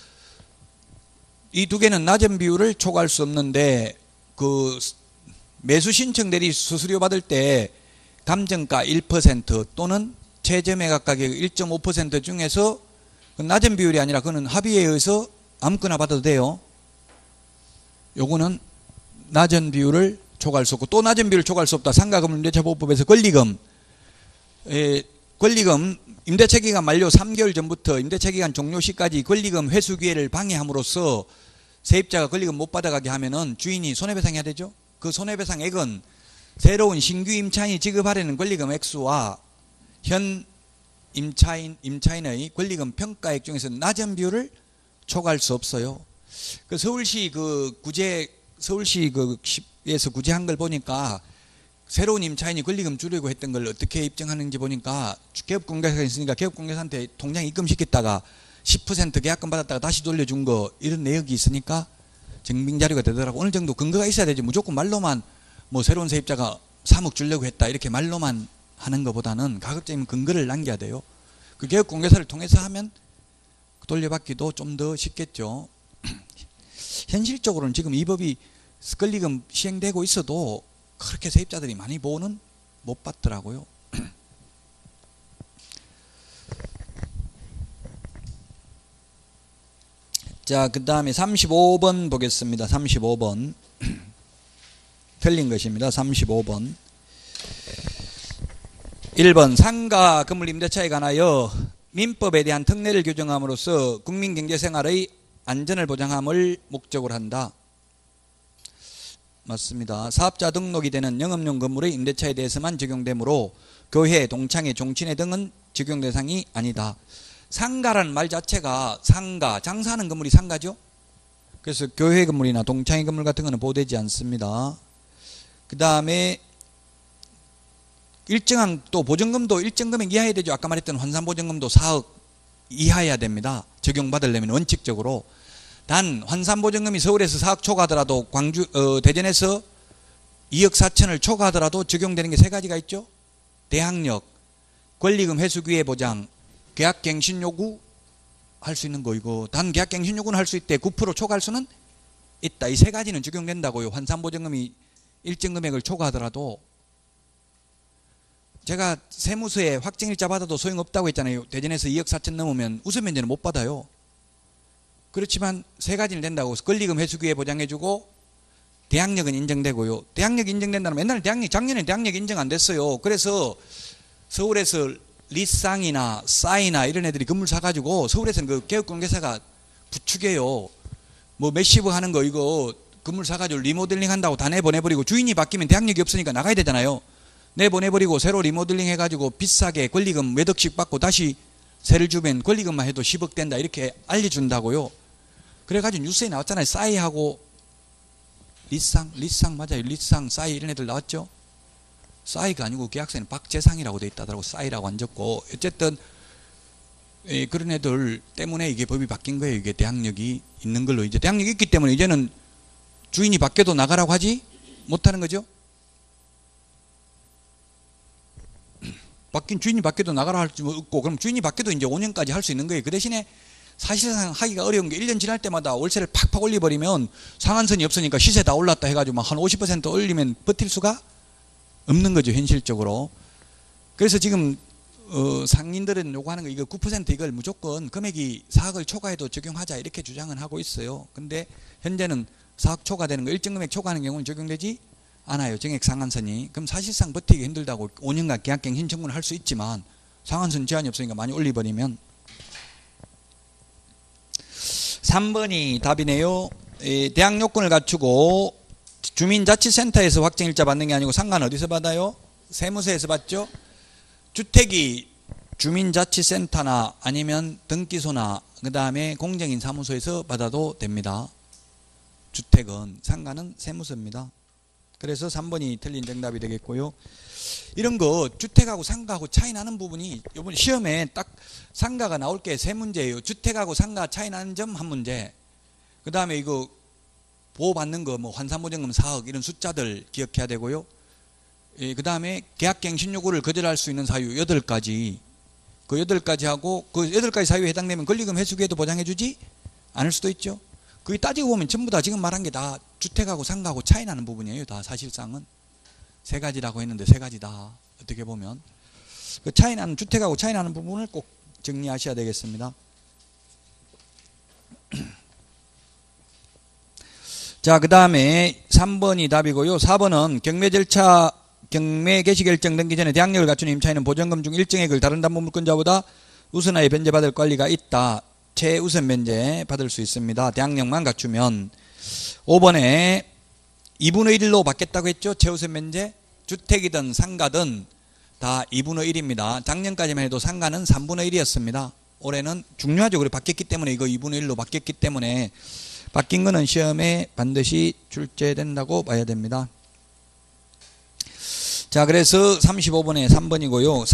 이 2개는 낮은 비율을 초과할 수 없는데 그 매수 신청 대리 수수료 받을 때 감정가 1% 또는 최저 매각 가격 1.5% 중에서 낮은 비율이 아니라 그거는 합의에 의해서 아무거나 받아도 돼요. 요거는 낮은 비율을 초과할 수 없고 또 낮은 비율을 초과할 수 없다. 상가금을 임대차보호법에서 권리금 임대차 기간 만료 3개월 전부터 임대차 기간 종료 시까지 권리금 회수 기회를 방해함으로써 세입자가 권리금 못 받아가게 하면은 주인이 손해배상해야 되죠. 그 손해배상액은 새로운 신규 임차인이 지급하려는 권리금 액수와 현 임차인의 권리금 평가액 중에서 낮은 비율을 초과할 수 없어요. 그 서울시 에서 구제한 걸 보니까 새로운 임차인이 권리금 줄이고 했던 걸 어떻게 입증하는지 보니까 개업공개사가 있으니까 개업공개사한테 통장 입금시켰다가 10% 계약금 받았다가 다시 돌려준 거 이런 내역이 있으니까 증빙자료가 되더라고. 어느 정도 근거가 있어야 되지. 무조건 말로만 뭐 새로운 세입자가 3억 주려고 했다 이렇게 말로만 하는 것보다는 가급적이면 근거를 남겨야 돼요. 그 개업공개사를 통해서 하면 돌려받기도 좀 더 쉽겠죠. 현실적으로는 지금 이 법이 권리금 시행되고 있어도 그렇게 세입자들이 많이 보호는 못 받더라고요. 자, 그 다음에 35번 보겠습니다. 35번. 틀린 것입니다. 35번. 1번 상가 건물 임대차에 관하여 민법에 대한 특례를 규정함으로써 국민경제생활의 안전을 보장함을 목적으로 한다. 맞습니다. 사업자 등록이 되는 영업용 건물의 임대차에 대해서만 적용되므로 교회, 동창회, 종친회 등은 적용 대상이 아니다. 상가라는 말 자체가 상가, 장사하는 건물이 상가죠. 그래서 교회 건물이나 동창회 건물 같은 거는 보호되지 않습니다. 그 다음에 일정한 또 보증금도 일정 금액 이하해야 되죠. 아까 말했던 환산보증금도 4억 이하해야 됩니다. 적용받으려면 원칙적으로. 단 환산보증금이 서울에서 4억 초과하더라도 대전에서 2억 4천을 초과하더라도 적용되는 게 3가지가 있죠. 대항력, 권리금 회수기회 보장, 계약갱신 요구 할 수 있는 거. 이거 단 계약갱신 요구는 할 수 있대. 9% 초과할 수는 있다. 이 3가지는 적용된다고요. 환산보증금이 일정 금액을 초과하더라도. 제가 세무서에 확정일자 받아도 소용없다고 했잖아요. 대전에서 2억 4천 넘으면 우선면제는 못 받아요. 그렇지만 3가지는 된다고. 권리금 회수기회 보장해주고 대항력은 인정되고요. 대항력이 인정된다면 옛날에 작년에 대항력 인정 안 됐어요. 그래서 서울에서 리쌍이나 싸이나 이런 애들이 건물 사가지고 서울에서는 그 개업공개사가 부추겨요. 뭐 몇십억 하는 거 이거 건물 사가지고 리모델링 한다고 다 내보내버리고 주인이 바뀌면 대항력이 없으니까 나가야 되잖아요. 내보내버리고 새로 리모델링 해가지고 비싸게 권리금 몇 억씩 받고 다시 세를 주면 권리금만 해도 10억 된다 이렇게 알려준다고요. 그래가지고 뉴스에 나왔잖아요. 싸이하고 리쌍 맞아요. 리쌍, 싸이 이런 애들 나왔죠. 싸이가 아니고 계약서에는 박재상이라고 돼 있다더라고. 싸이라고 안 적고. 어쨌든 그런 애들 때문에 이게 법이 바뀐 거예요. 이게 대항력이 있는 걸로. 이제 대항력이 있기 때문에 이제는 주인이 바뀌어도 나가라고 하지 못하는 거죠. 주인이 바뀌어도 나가라 할 수 없고, 그럼 주인이 바뀌어도 이제 5년까지 할 수 있는 거예요. 그 대신에 사실상 하기가 어려운 게 1년 지날 때마다 월세를 팍팍 올려버리면 상한선이 없으니까 시세 다 올랐다 해가지고 한 50% 올리면 버틸 수가 없는 거죠, 현실적으로. 그래서 지금 상인들은 요구하는 거 이거 9% 이걸 무조건 금액이 4억을 초과해도 적용하자 이렇게 주장은 하고 있어요. 근데 현재는 4억 초과되는 거, 일정 금액 초과하는 경우는 적용되지 않아요. 정액 상한선이. 그럼 사실상 버티기 힘들다고 5년간 계약갱신 청구를 할 수 있지만 상한선 제한이 없으니까 많이 올려버리면. 3번이 답이네요. 대항 요건을 갖추고 주민자치센터에서 확정일자 받는 게 아니고 상가는 어디서 받아요? 세무서에서 받죠. 주택이 주민자치센터나 아니면 등기소나 그 다음에 공정인 사무소에서 받아도 됩니다. 주택은. 상가는 세무서입니다. 그래서 3번이 틀린 정답이 되겠고요. 이런 거 주택하고 상가하고 차이 나는 부분이 이번 시험에 딱 상가가 나올 게 3문제예요. 주택하고 상가 차이 나는 점 1문제. 그 다음에 이거 보호받는 거 뭐 환산보증금 4억 이런 숫자들 기억해야 되고요. 그 다음에 계약갱신 요구를 거절할 수 있는 사유 8가지. 그 8가지 하고 그 8가지 사유에 해당되면 권리금 회수기에도 보장해주지 않을 수도 있죠. 그게 따지고 보면 전부 다 지금 말한 게 다 주택하고 상가하고 차이 나는 부분이에요. 다 사실상은. 3가지라고 했는데 3가지다. 어떻게 보면. 그 차이 나는, 주택하고 차이 나는 부분을 꼭 정리하셔야 되겠습니다. 자, 그 다음에 3번이 답이고요. 4번은 경매 절차, 경매 개시 결정 등기 전에 대항력을 갖춘 임차인은 보전금 중 일정액을 다른 담보물권자보다 우선하여 변제받을 권리가 있다. 최우선 변제 받을 수 있습니다. 대항력만 갖추면. 5번에 2분의 1로 받겠다고 했죠. 최우선 변제. 주택이든 상가든 다 2분의 1입니다. 작년까지만 해도 상가는 3분의 1이었습니다. 올해는 중요하죠. 그래 바뀌었기 때문에 이거 2분의 1로 바뀌었기 때문에 바뀐 거는 시험에 반드시 출제된다고 봐야 됩니다. 자, 그래서 35번에 3번이고요.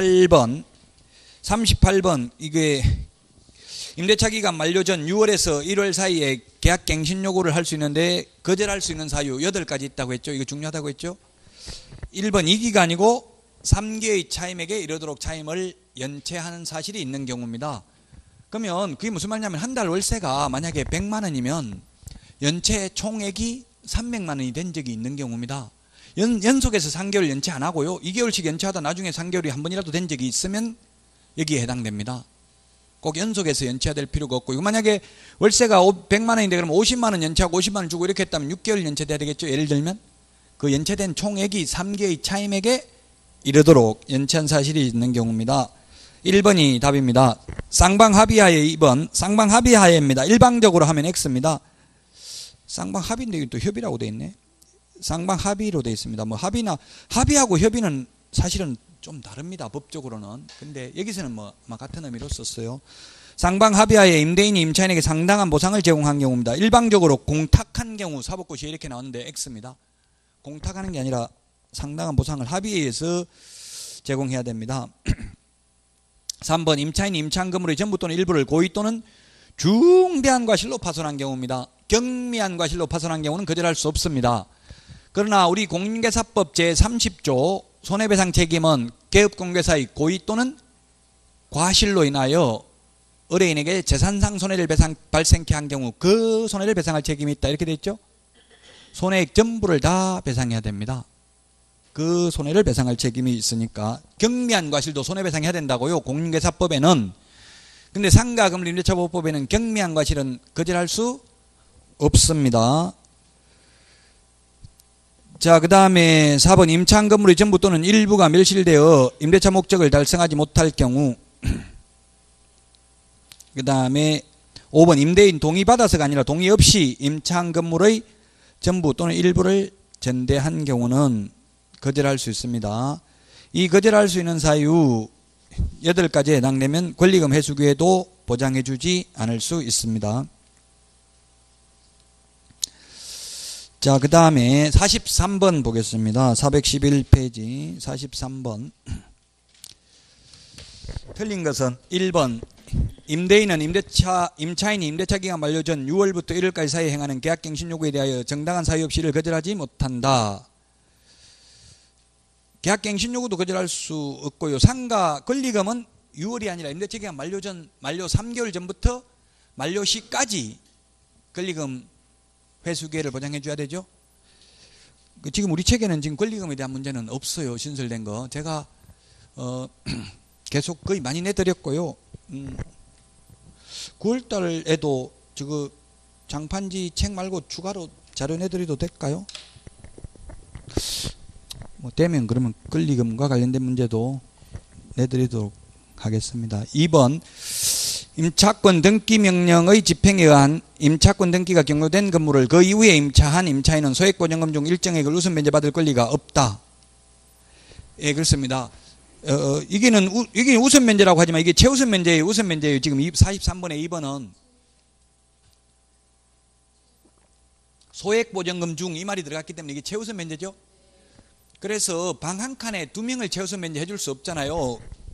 38번 이게 임대차 기간 만료 전 6월에서 1월 사이에 계약갱신 요구를 할 수 있는데 거절할 수 있는 사유 8가지 있다고 했죠. 이거 중요하다고 했죠. 1번 이 기간이고 3개의 차임액에 이르도록 차임을 연체하는 사실이 있는 경우입니다. 그러면 그게 무슨 말이냐면 한 달 월세가 만약에 100만 원이면 연체 총액이 300만 원이 된 적이 있는 경우입니다. 연속해서 3개월 연체 안 하고요. 2개월씩 연체하다 나중에 3개월이 한 번이라도 된 적이 있으면 여기에 해당됩니다. 꼭 연속해서 연체해야 될 필요가 없고, 이거 만약에 월세가 100만 원인데 그러면 50만 원 연체하고 50만 원 주고 이렇게 했다면 6개월 연체돼야 되겠죠. 예를 들면 그 연체된 총액이 3개의 차임액에 이르도록 연체한 사실이 있는 경우입니다. 1번이 답입니다. 쌍방합의하에 2번. 쌍방합의하에입니다. 일방적으로 하면 X입니다. 쌍방합의인데 또 협의라고 돼 있네. 쌍방합의로 돼 있습니다. 뭐 합의하고 협의는 사실은 좀 다릅니다. 법적으로는. 근데 여기서는 뭐 같은 의미로 썼어요. 쌍방합의하에 임대인이 임차인에게 상당한 보상을 제공한 경우입니다. 일방적으로 공탁한 경우 사법고시에 이렇게 나오는데 X입니다. 공탁하는 게 아니라 상당한 보상을 합의에 의해서 제공해야 됩니다. 3번 임차인이 임차금으로의 전부 또는 일부를 고의 또는 중대한 과실로 파손한 경우입니다. 경미한 과실로 파손한 경우는 거절할 수 없습니다. 그러나 우리 공인중개사법 제30조 손해배상 책임은 개업공개사의 고의 또는 과실로 인하여 의뢰인에게 재산상 손해를 발생케 한 경우 그 손해를 배상할 책임이 있다. 이렇게 되어 있죠. 손해액 전부를 다 배상해야 됩니다. 그 손해를 배상할 책임이 있으니까 경미한 과실도 손해배상해야 된다고요. 공인중개사법에는. 근데 상가금리임대차보호법에는 경미한 과실은 거절할 수 없습니다. 자, 그 다음에 4번 임차한 건물의 전부 또는 일부가 멸실되어 임대차 목적을 달성하지 못할 경우. 그 다음에 5번 임대인 동의 받아서가 아니라 동의 없이 임차한 건물의 전부 또는 일부를 전대한 경우는 거절할 수 있습니다. 이 거절할 수 있는 사유 8가지에 해당되면 권리금 회수 기회도 보장해 주지 않을 수 있습니다. 자, 그 다음에 43번 보겠습니다. 411페이지 43번. 틀린 것은 1번 임대인은 임차인이 임대차 기간 만료 전 6월부터 1월까지 사이에 행하는 계약갱신 요구에 대하여 정당한 사유 없이 이를 거절하지 못한다. 계약갱신 요구도 거절할 수 없고요. 상가 권리금은 6월이 아니라 임대차 기간 만료 전 만료 3개월 전부터 만료 시까지 권리금 회수 기회를 보장해 줘야 되죠. 지금 우리 책에는 지금 권리금에 대한 문제는 없어요. 신설된 거. 제가 계속 거의 많이 내드렸고요. 9월 달에도 저거 장판지 책 말고 추가로 자료 내드려도 될까요? 뭐 되면 그러면 권리금과 관련된 문제도 내드리도록 하겠습니다. 2번 임차권 등기 명령의 집행에 의한 임차권 등기가 경로된 건물을 그 이후에 임차한 임차인은 소액보증금 중 일정액을 우선 면제받을 권리가 없다. 예, 그렇습니다. 이게 우선 면제라고 하지만 이게 최우선 면제예요. 우선 면제예요. 지금 43번의 2번은 소액보증금 중 이 말이 들어갔기 때문에 이게 최우선 면제죠. 그래서 방 한 칸에 2명을 최우선 면제 해줄 수 없잖아요.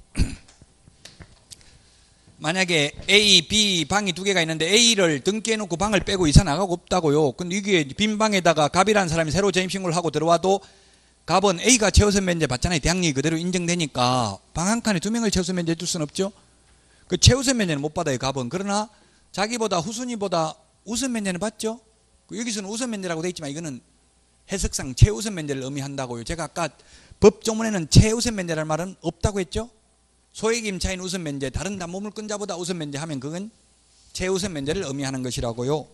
만약에 A, B 방이 2개가 있는데 A를 등기해놓고 방을 빼고 이사 나가고 없다고요. 근데 이게 빈 방에다가 갑이라는 사람이 새로 전입신고를 하고 들어와도 갑은 A가 최우선 면제 받잖아요. 대항력이 그대로 인정되니까 방 한 칸에 2명을 최우선 면제 해줄 수는 없죠. 그 최우선 면제는 못 받아요. 갑은. 그러나 자기보다 후순위보다 우선 면제는 받죠. 여기서는 우선 면제라고 돼 있지만 이거는 해석상 최우선 면제를 의미한다고요. 제가 아까 법조문에는 최우선 면제라는 말은 없다고 했죠. 소액 임차인 우선 면제, 다른 담보물권자보다 우선 면제하면 그건 최우선 면제를 의미하는 것이라고요.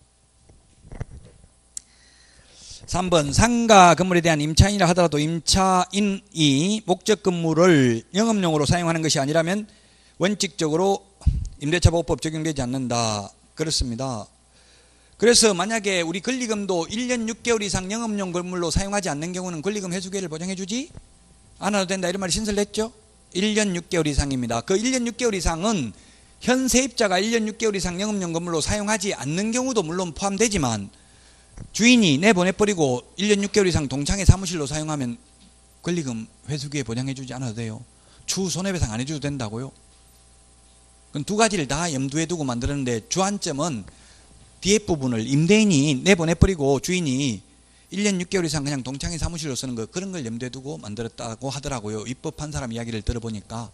3번 상가 건물에 대한 임차인이라 하더라도 임차인이 목적 건물을 영업용으로 사용하는 것이 아니라면 원칙적으로 임대차보호법 적용되지 않는다. 그렇습니다. 그래서 만약에 우리 권리금도 1년 6개월 이상 영업용 건물로 사용하지 않는 경우는 권리금 회수기회를 보장해 주지 않아도 된다. 이런 말이 신설됐죠. 1년 6개월 이상입니다. 그 1년 6개월 이상은 현 세입자가 1년 6개월 이상 영업용 건물로 사용하지 않는 경우도 물론 포함되지만 주인이 내보내버리고 1년 6개월 이상 동창회 사무실로 사용하면 권리금 회수기회 보장해 주지 않아도 돼요. 추후 손해배상 안 해줘도 된다고요. 그건 두 가지를 다 염두에 두고 만들었는데 주안점은 뒤에 부분을 임대인이 내보내버리고 주인이 1년 6개월 이상 그냥 동창회 사무실로 쓰는 거 그런 걸 염두에 두고 만들었다고 하더라고요. 입법한 사람 이야기를 들어보니까.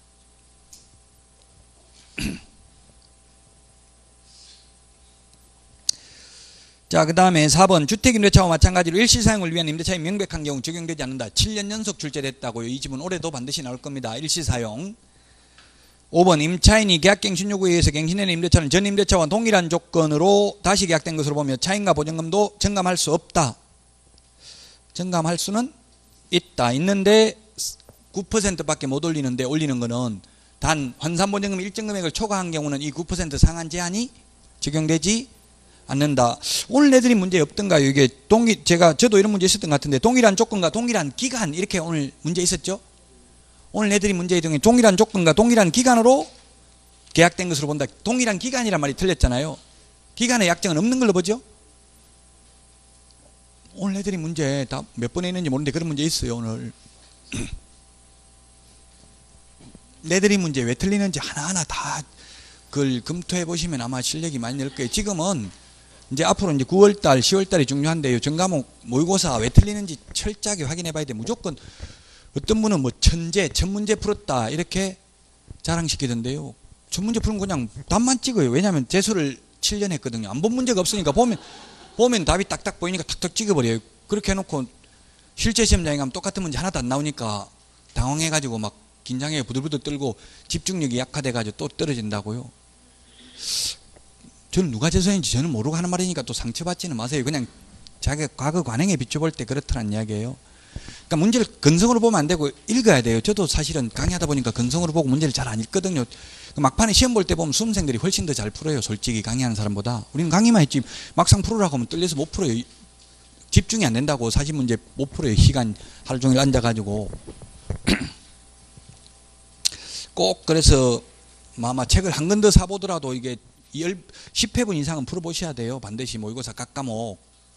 자, 그 다음에 4번 주택임대차와 마찬가지로 일시사용을 위한 임대차이 명백한 경우 적용되지 않는다. 7년 연속 출제됐다고요. 이 집은 올해도 반드시 나올 겁니다. 일시사용. 5번 임차인이 계약갱신 요구에 의해서 갱신된 임대차는 전 임대차와 동일한 조건으로 다시 계약된 것으로 보며 차임과 보증금도 정감할 수 없다. 정감할 수는 있다. 있는데 9%밖에 못 올리는데 올리는 거는 단 환산보증금 일정 금액을 초과한 경우는 이 9% 상한 제한이 적용되지 않는다. 오늘 내드린 문제 없던가요? 이게 저도 이런 문제 있었던 것 같은데 동일한 조건과 동일한 기간 이렇게 오늘 문제 있었죠? 오늘 내드린 문제 중에 동일한 조건과 동일한 기간으로 계약된 것으로 본다. 동일한 기간이란 말이 틀렸잖아요. 기간의 약정은 없는 걸로 보죠? 오늘 내드린 문제 다 몇 번에 있는지 모르는데 그런 문제 있어요. 오늘 내드린 문제 왜 틀리는지 하나하나 다 그걸 검토해 보시면 아마 실력이 많이 늘 거예요. 지금은 이제 앞으로 이제 9월달 10월달이 중요한데요. 전과목 모의고사 왜 틀리는지 철저하게 확인해 봐야 돼. 무조건 어떤 분은 뭐 천문제 풀었다 이렇게 자랑시키던데요. 천문제 푸는 그냥 답만 찍어요. 왜냐하면 재수를 7년 했거든요. 안 본 문제가 없으니까 보면 답이 딱딱 보이니까 탁탁 찍어버려요. 그렇게 해놓고 실제 시험장에 가면 똑같은 문제 하나도 안 나오니까 당황해가지고 막 긴장해 부들부들 떨고 집중력이 약화돼가지고 또 떨어진다고요. 저는 누가 재수했는지 저는 모르고 하는 말이니까 또 상처받지는 마세요. 그냥 자기 과거 관행에 비춰볼 때 그렇다는 이야기예요. 그러니까 문제를 근성으로 보면 안 되고 읽어야 돼요. 저도 사실은 강의하다 보니까 근성으로 보고 문제를 잘 안 읽거든요. 막판에 시험 볼 때 보면 수험생들이 훨씬 더 잘 풀어요. 솔직히 강의하는 사람보다. 우리는 강의만 했지 막상 풀으라고 하면 떨려서 못 풀어요. 집중이 안 된다고. 40문제 못 풀어요. 시간 하루 종일 앉아가지고. 꼭 그래서 아마 책을 한 권 더 사보더라도 이게 10회분 이상은 풀어보셔야 돼요. 반드시 모의고사 각 과목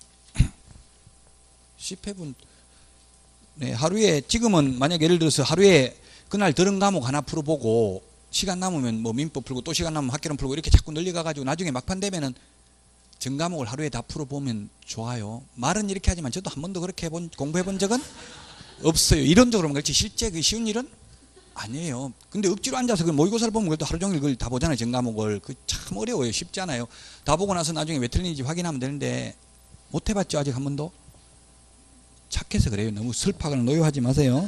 10회분. 네, 하루에 지금은 만약 예를 들어서 하루에 그날 들은 과목 하나 풀어보고 시간 남으면 뭐 민법 풀고 또 시간 남으면 학개론 풀고 이렇게 자꾸 늘려가가지고 나중에 막판 되면은 전 과목을 하루에 다 풀어보면 좋아요. 말은 이렇게 하지만 저도 한 번도 그렇게 공부해본 적은 없어요. 이론적으로는 그렇지 실제 그 쉬운 일은 아니에요. 근데 억지로 앉아서 그 모의고사를 보면 그래도 하루 종일 그걸 다 보잖아요. 전 과목을. 그 참 어려워요. 쉽지 않아요. 다 보고 나서 나중에 왜 틀리는지 확인하면 되는데 못 해봤죠. 아직 한 번도. 착해서 그래요. 너무 슬퍼하거나 노여하지 마세요.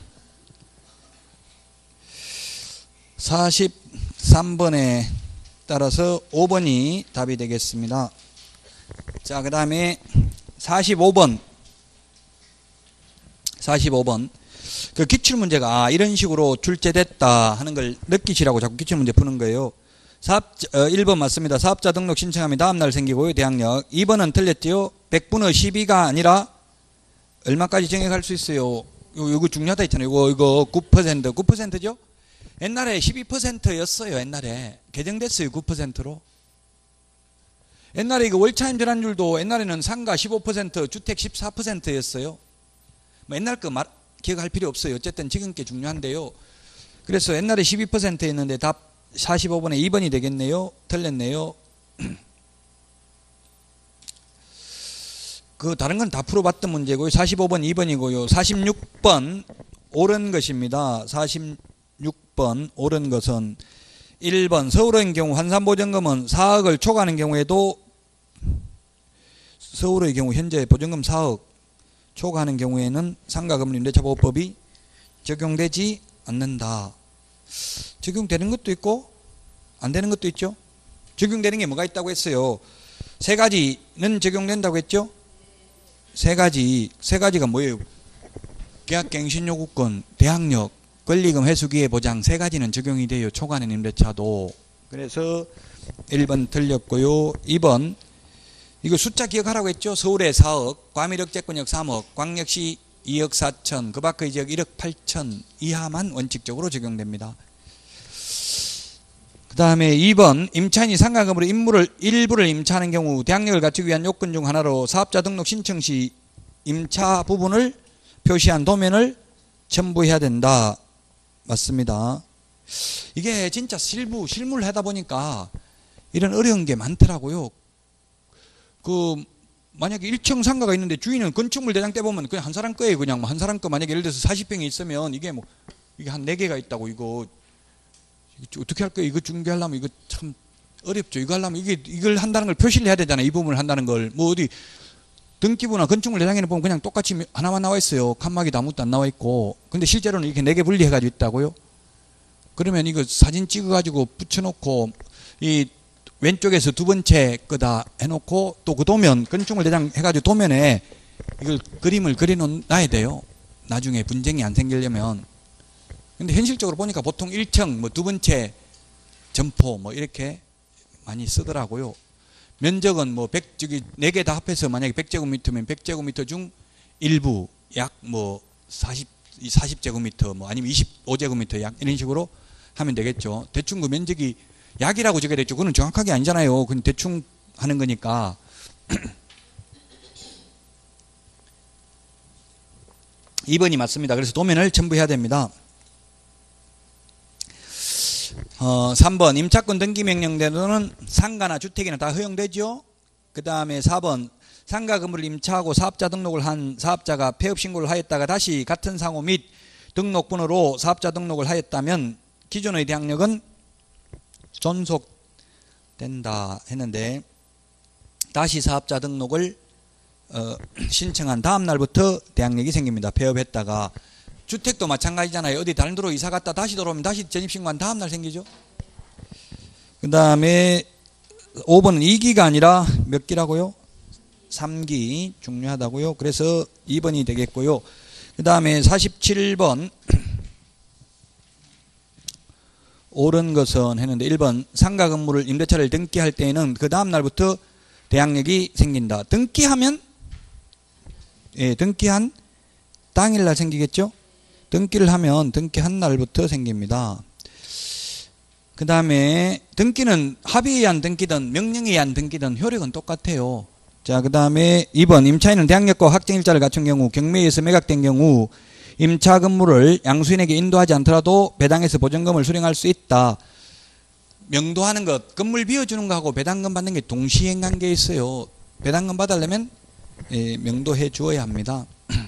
43번에 따라서 5번이 답이 되겠습니다. 자, 그 다음에 45번. 그 기출문제가 이런 식으로 출제됐다 하는 걸 느끼시라고 자꾸 기출문제 푸는 거예요. 1번 맞습니다. 사업자 등록 신청하면 다음날 생기고요. 대항력. 2번은 틀렸지요. 100분의 12가 아니라 얼마까지 정액할 수 있어요? 이거 중요하다 했잖아요. 이거 9%, 9%죠? 옛날에 12%였어요. 옛날에. 개정됐어요. 9%로. 옛날에 이거 월차임 전환율도 옛날에는 상가 15%, 주택 14%였어요. 뭐 옛날 거 기억할 필요 없어요. 어쨌든 지금 게 중요한데요. 그래서 옛날에 12%였는데 답 45번에 2번이 되겠네요. 틀렸네요. 그 다른 건 다 풀어봤던 문제고요. 45번 2번이고요. 46번 옳은 것입니다. 46번 옳은 것은 1번 서울의 경우 환산보전금은 4억을 초과하는 경우에도 서울의 경우 현재 보전금 4억 초과하는 경우에는 상가금리 임대차보호법이 적용되지 않는다. 적용되는 것도 있고 안 되는 것도 있죠. 적용되는 게 뭐가 있다고 했어요. 세 가지는 적용된다고 했죠. 세 가지가 뭐예요? 계약갱신요구권, 대항력, 권리금 회수기회 보장 세 가지는 적용이 돼요. 초과하는 임대차도. 그래서 1번 틀렸고요. 2번 이거 숫자 기억하라고 했죠. 서울에 4억, 과밀억제권역 3억, 광역시 2억 4천, 그 밖의 지역 1억 8천 이하만 원칙적으로 적용됩니다. 그 다음에 2번 임차인이 상가금으로 일부를 임차하는 경우 대항력을 갖추기 위한 요건 중 하나로 사업자 등록 신청 시 임차 부분을 표시한 도면을 첨부해야 된다. 맞습니다. 이게 진짜 실무를 하다 보니까 이런 어려운 게 많더라고요. 만약에 1층 상가가 있는데 주인은 건축물 대장 떼보면 그냥 한 사람 거예요. 그냥 한 사람 거 만약에 예를 들어서 40평이 있으면 이게 한 4개가 있다고 이거 어떻게 할 거예요? 이거 중개하려면 이거 참 어렵죠. 이거 하려면 이걸 한다는 걸 표시를 해야 되잖아요. 이 부분을 한다는 걸. 뭐 어디 등기부나 건축물 대장에는 보면 그냥 똑같이 하나만 나와 있어요. 칸막이도 아무것도 안 나와 있고. 근데 실제로는 이렇게 4개 분리해가지고 있다고요. 그러면 이거 사진 찍어가지고 붙여놓고 이 왼쪽에서 두 번째 거다 해놓고 또 그 도면 건축물 대장 해가지고 도면에 이걸 그림을 그려놔야 돼요. 나중에 분쟁이 안 생기려면. 근데 현실적으로 보니까 보통 1층 두 번째 점포 이렇게 많이 쓰더라고요. 면적은 4개 다 합해서 만약에 100제곱미터면 100제곱미터 중 일부 약 40제곱미터 아니면 25제곱미터 약 이런 식으로 하면 되겠죠. 대충 그 면적이 약이라고 적어야 되죠. 그건 정확하게 아니잖아요. 그건 대충 하는 거니까. 2번이 맞습니다. 그래서 도면을 첨부해야 됩니다. 3번 임차권 등기명령대로는 상가나 주택이나 다 허용되죠. 그 다음에 4번 상가 건물을 임차하고 사업자 등록을 한 사업자가 폐업신고를 하였다가 다시 같은 상호 및 등록번호로 사업자 등록을 하였다면 기존의 대항력은 존속된다 했는데 다시 사업자 등록을 신청한 다음 날부터 대항력이 생깁니다. 폐업했다가. 주택도 마찬가지잖아요. 어디 다른 데로 이사 갔다 다시 들어오면 다시 전입신고한 다음 날 생기죠. 그 다음에 5번은 2기가 아니라 몇 기라고요? 3기 중요하다고요. 그래서 2번이 되겠고요. 그 다음에 47번 옳은 것은 했는데 1번 상가 건물을 임대차를 등기할 때에는 그 다음 날부터 대항력이 생긴다. 등기하면 예, 등기한 당일날 생기겠죠? 등기를 하면 등기한 날부터 생깁니다. 그 다음에 등기는 합의에 의한 등기든 명령에 의한 등기든 효력은 똑같아요. 자, 그 다음에 2번 임차인은 대항력과 확정일자를 갖춘 경우 경매에 의해서 매각된 경우 임차 건물을 양수인에게 인도하지 않더라도 배당해서 보증금을 수령할 수 있다. 명도하는 것, 건물 비워주는 거하고 배당금 받는 게 동시행 관계에 있어요. 배당금 받으려면 명도해 주어야 합니다.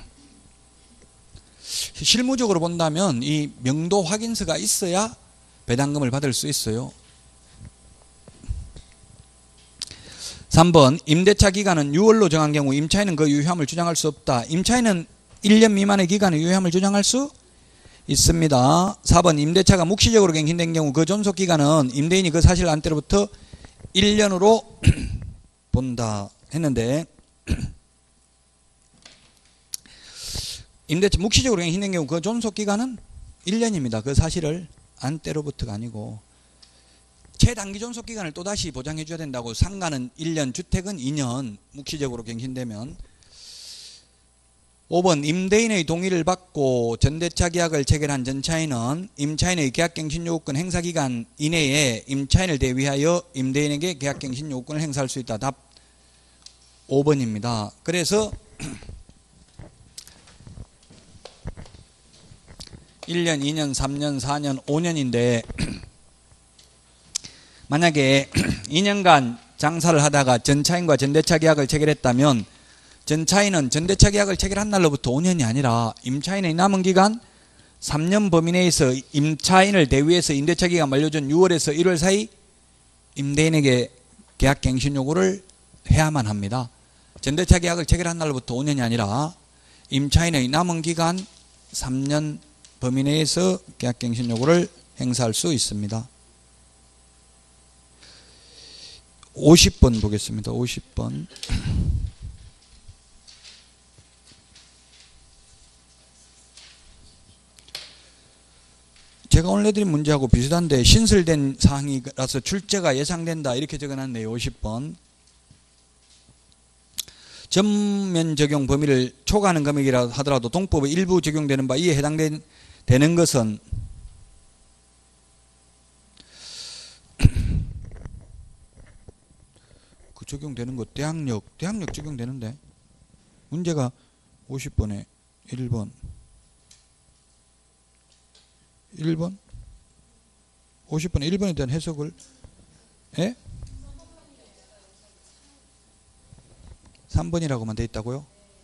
실무적으로 본다면 이 명도 확인서가 있어야 배당금을 받을 수 있어요. 3번 임대차 기간은 6월로 정한 경우 임차인은 그 유효함을 주장할 수 없다. 임차인은 1년 미만의 기간의 유효함을 주장할 수 있습니다. 4번 임대차가 묵시적으로 갱신된 경우 그 존속기간은 임대인이 그 사실을 안 때로부터 1년으로 본다 했는데 임대차 묵시적으로 갱신된 경우 그 존속기간은 1년입니다. 그 사실을 안 때로부터가 아니고 최단기 존속기간을 또다시 보장해 줘야 된다고. 상가는 1년, 주택은 2년 묵시적으로 갱신되면. 5번 임대인의 동의를 받고 전대차 계약을 체결한 전차인은 임차인의 계약갱신요구권 행사기간 이내에 임차인을 대위하여 임대인에게 계약갱신요구권을 행사할 수 있다. 답 5번입니다. 그래서 1년, 2년, 3년, 4년, 5년인데 만약에 2년간 장사를 하다가 전차인과 전대차 계약을 체결했다면 전차인은 전대차 계약을 체결한 날로부터 5년이 아니라 임차인의 남은 기간 3년 범위 내에서 임차인을 대위해서 임대차 기간 만료전 6월에서 1월 사이 임대인에게 계약갱신 요구를 해야만 합니다. 전대차 계약을 체결한 날로부터 5년이 아니라 임차인의 남은 기간 3년 범위 내에서 계약갱신 요구를 행사할 수 있습니다. 50번 보겠습니다. 50번. 제가 오늘 내드린 문제하고 비슷한데 신설된 사항이라서 출제가 예상된다 이렇게 적어놨네요. 50번. 전면 적용 범위를 초과하는 금액이라 하더라도 동법의 일부 적용되는 바 이에 해당되는 것은 그 적용되는 것 대항력 적용되는데 문제가 50번에 1번 50번에 1번에 대한 해석을 예? 3번이라고만 돼 있다고요?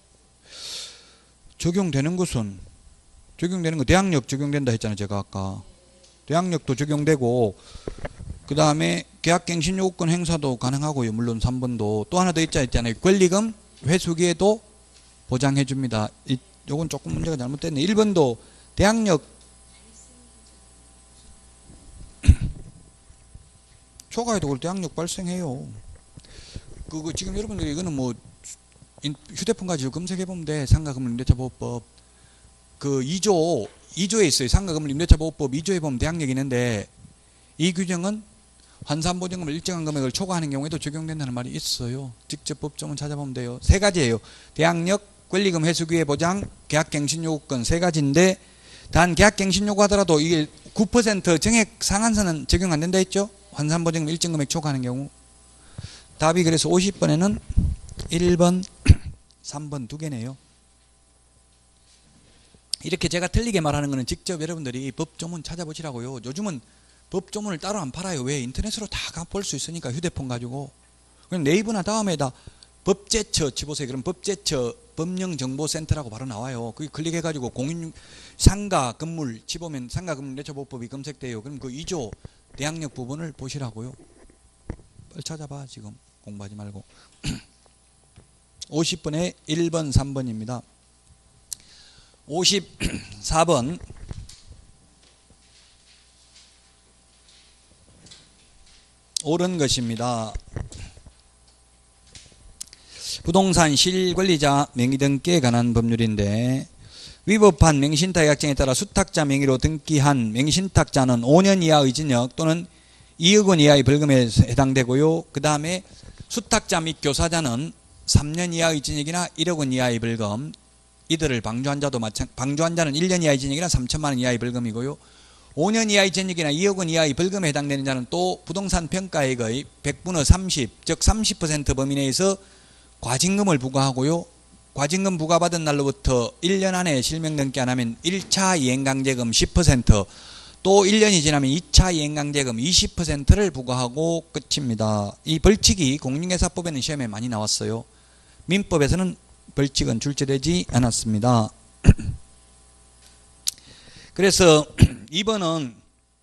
적용되는 것은 적용되는 거 대항력 적용된다 했잖아요. 제가 아까 대항력도 적용되고 그 다음에 계약갱신 요구권 행사도 가능하고요. 물론 3번도 또 하나 더 있잖아요. 권리금 회수기에도 보장해 줍니다. 요건 조금 문제가 잘못됐네. 1번도 대항력 초과해도 그걸 대항력 발생해요. 그거 지금 여러분들 이거는 뭐 휴대폰 가지고 검색해보면 돼. 상가금융임대차보호법 그 2조에 있어요. 상가금융임대차보호법 2조에 보면 대항력이 있는데 이 규정은 환산보증금을 일정한 금액을 초과하는 경우에도 적용된다는 말이 있어요. 직접 법조문 찾아보면 돼요. 세 가지예요. 대항력, 권리금 회수기회 보장, 계약갱신요구권 세 가지인데 단 계약갱신요구 하더라도 이게 9% 정액 상한선은 적용 안 된다 했죠. 환산보증금 일정 금액 초과하는 경우. 답이 그래서 50번에는 1번, 3번 두 개네요. 이렇게 제가 틀리게 말하는 거는 직접 여러분들이 법조문 찾아보시라고요. 요즘은 법조문을 따로 안 팔아요. 왜? 인터넷으로 다 볼 수 있으니까 휴대폰 가지고. 그럼 네이버나 다음에다 법제처 치보세요. 그럼 법제처 법령정보센터라고 바로 나와요. 거기 클릭해가지고 상가 건물 치보면 상가금융임대차보호법이 검색돼요. 그럼 그 2조 대항력 부분을 보시라고요. 빨리 찾아봐. 지금 공부하지 말고. 50번에 1번 3번입니다. 54번 옳은 것입니다. 부동산 실권리자 명의 등기에 관한 법률인데 위법한 명의신탁 약정에 따라 수탁자 명의로 등기한 명의신탁자는 5년 이하의 징역 또는 2억 원 이하의 벌금에 해당되고요. 그 다음에 수탁자 및 교사자는 3년 이하의 징역이나 1억 원 이하의 벌금, 이들을 방조한 자는 1년 이하의 징역이나 3천만 원 이하의 벌금이고요. 5년 이하의 징역이나 2억 원 이하의 벌금에 해당되는 자는 또 부동산 평가액의 100분의 30, 즉 30% 범위 내에서 과징금을 부과하고요. 과징금 부과받은 날로부터 1년 안에 실명등기 안 하면 1차 이행강제금 10%, 또 1년이 지나면 2차 이행강제금 20%를 부과하고 끝입니다. 이 벌칙이 공인중개사법에는 시험에 많이 나왔어요. 민법에서는 벌칙은 출제되지 않았습니다. 그래서 2번은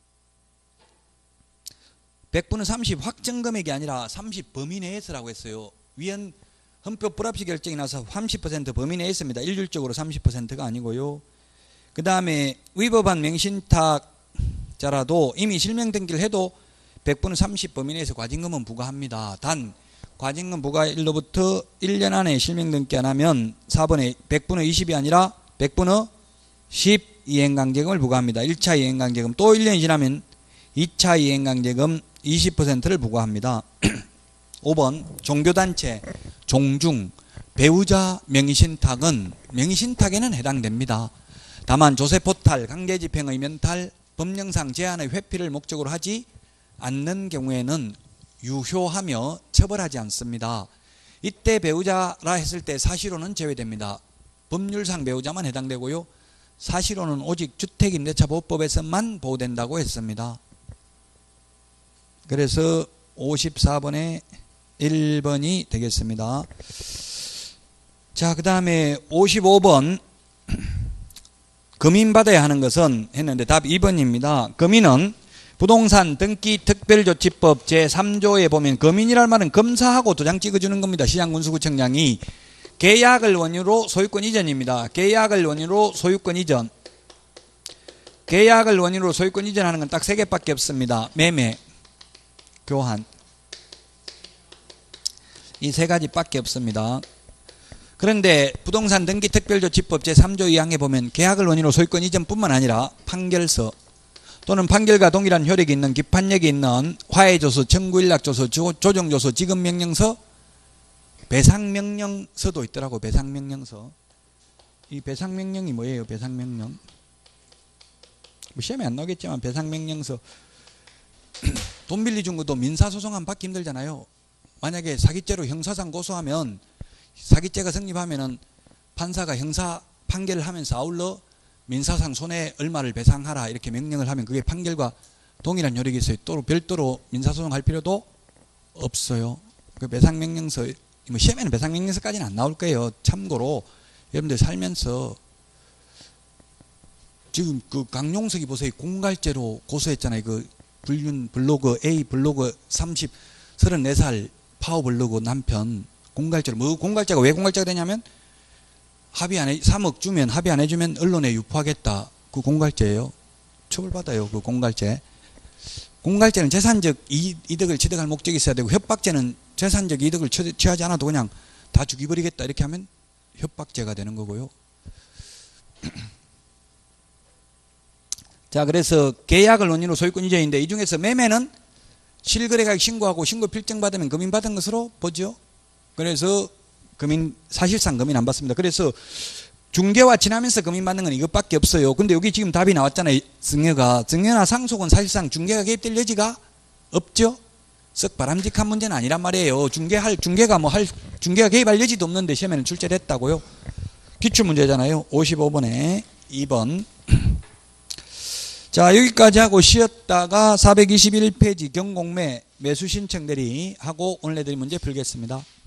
100분의 30 확정금액이 아니라 30 범위 내에서라고 했어요. 위헌 헌법 불합치 결정이 나서 30% 범위 내에 있습니다. 일률적으로 30%가 아니고요. 그 다음에 위법한 명신탁자라도 이미 실명등기를 해도 100분의 30 범위 내에서 과징금은 부과합니다. 단 과징금 부과일로부터 1년 안에 실명등기 안 하면 4번에 100분의 20이 아니라 100분의 10 이행강제금을 부과합니다. 1차 이행강제금, 또 1년이 지나면 2차 이행강제금 20%를 부과합니다. 5번 종교단체, 종중, 배우자 명의신탁은 명의신탁에는 해당됩니다. 다만 조세포탈, 강제집행의 면탈, 법령상 제한의 회피를 목적으로 하지 않는 경우에는 유효하며 처벌하지 않습니다. 이때 배우자라 했을 때 사실혼은 제외됩니다. 법률상 배우자만 해당되고요. 사실혼은 오직 주택임대차보호법에서만 보호된다고 했습니다. 그래서 54번에 1번이 되겠습니다. 자, 그 다음에 55번 금인받아야 하는 것은 했는데 답 2번입니다. 금인은 부동산 등기 특별조치법 제3조에 보면 금인이랄 말은 검사하고 도장 찍어주는 겁니다. 시장군수구청장이. 계약을 원유로 소유권 이전입니다. 계약을 원유로 소유권 이전. 계약을 원유로 소유권 이전하는 건 딱 3개밖에 없습니다. 매매, 교환. 이 3가지밖에 없습니다. 그런데 부동산 등기 특별조치법 제3조 2항에 보면 계약을 원인으로 소유권 이전뿐만 아니라 판결서 또는 판결과 동일한 효력이 있는 기판력이 있는 화해조서, 청구일락조서, 조정조서, 지급명령서, 배상명령서도 있더라고. 배상명령서. 이 배상명령이 뭐예요? 배상명령. 뭐 시험에 안 나오겠지만 배상명령서. 돈 빌려준 것도 민사소송하면 받기 힘들잖아요. 만약에 사기죄로 형사상 고소하면 사기죄가 성립하면은 판사가 형사 판결을 하면서 아울러 민사상 손해 얼마를 배상하라 이렇게 명령을 하면 그게 판결과 동일한 효력이 있어요. 또 별도로 민사소송 할 필요도 없어요. 그 배상명령서, 뭐 시험에는 배상명령서까지는 안 나올 거예요. 참고로 여러분들 살면서 지금 그 강용석이 보세요. 공갈죄로 고소했잖아요. 그 불륜 블로그 A 블로그 34살 파워블로그 남편 공갈죄로. 뭐 공갈죄가 왜 공갈죄가 되냐면 합의 안 해, 3억 주면 합의 안 해주면 언론에 유포하겠다. 그 공갈죄예요. 처벌받아요. 그 공갈죄. 공갈죄는 재산적 이득을 취득할 목적이 있어야 되고, 협박죄는 재산적 이득을 취하지 않아도 그냥 다 죽여버리겠다 이렇게 하면 협박죄가 되는 거고요. 자, 그래서 계약을 원인으로 소유권 이전인데 이 중에서 매매는 실거래가액 신고하고 신고 필증받으면 금인받은 것으로 보죠. 그래서 사실상 금인 안 받습니다. 그래서 중개와 지나면서 금인받는 건 이것밖에 없어요. 근데 여기 지금 답이 나왔잖아요. 증여나 상속은 사실상 중개가 개입될 여지가 없죠. 썩 바람직한 문제는 아니란 말이에요. 중개가 개입할 여지도 없는데 시험에는 출제됐다고요. 기출문제잖아요. 55번에 2번. 자, 여기까지 하고 쉬었다가 421페이지 경공매 매수 신청 대리 하고 오늘 내드린 문제 풀겠습니다.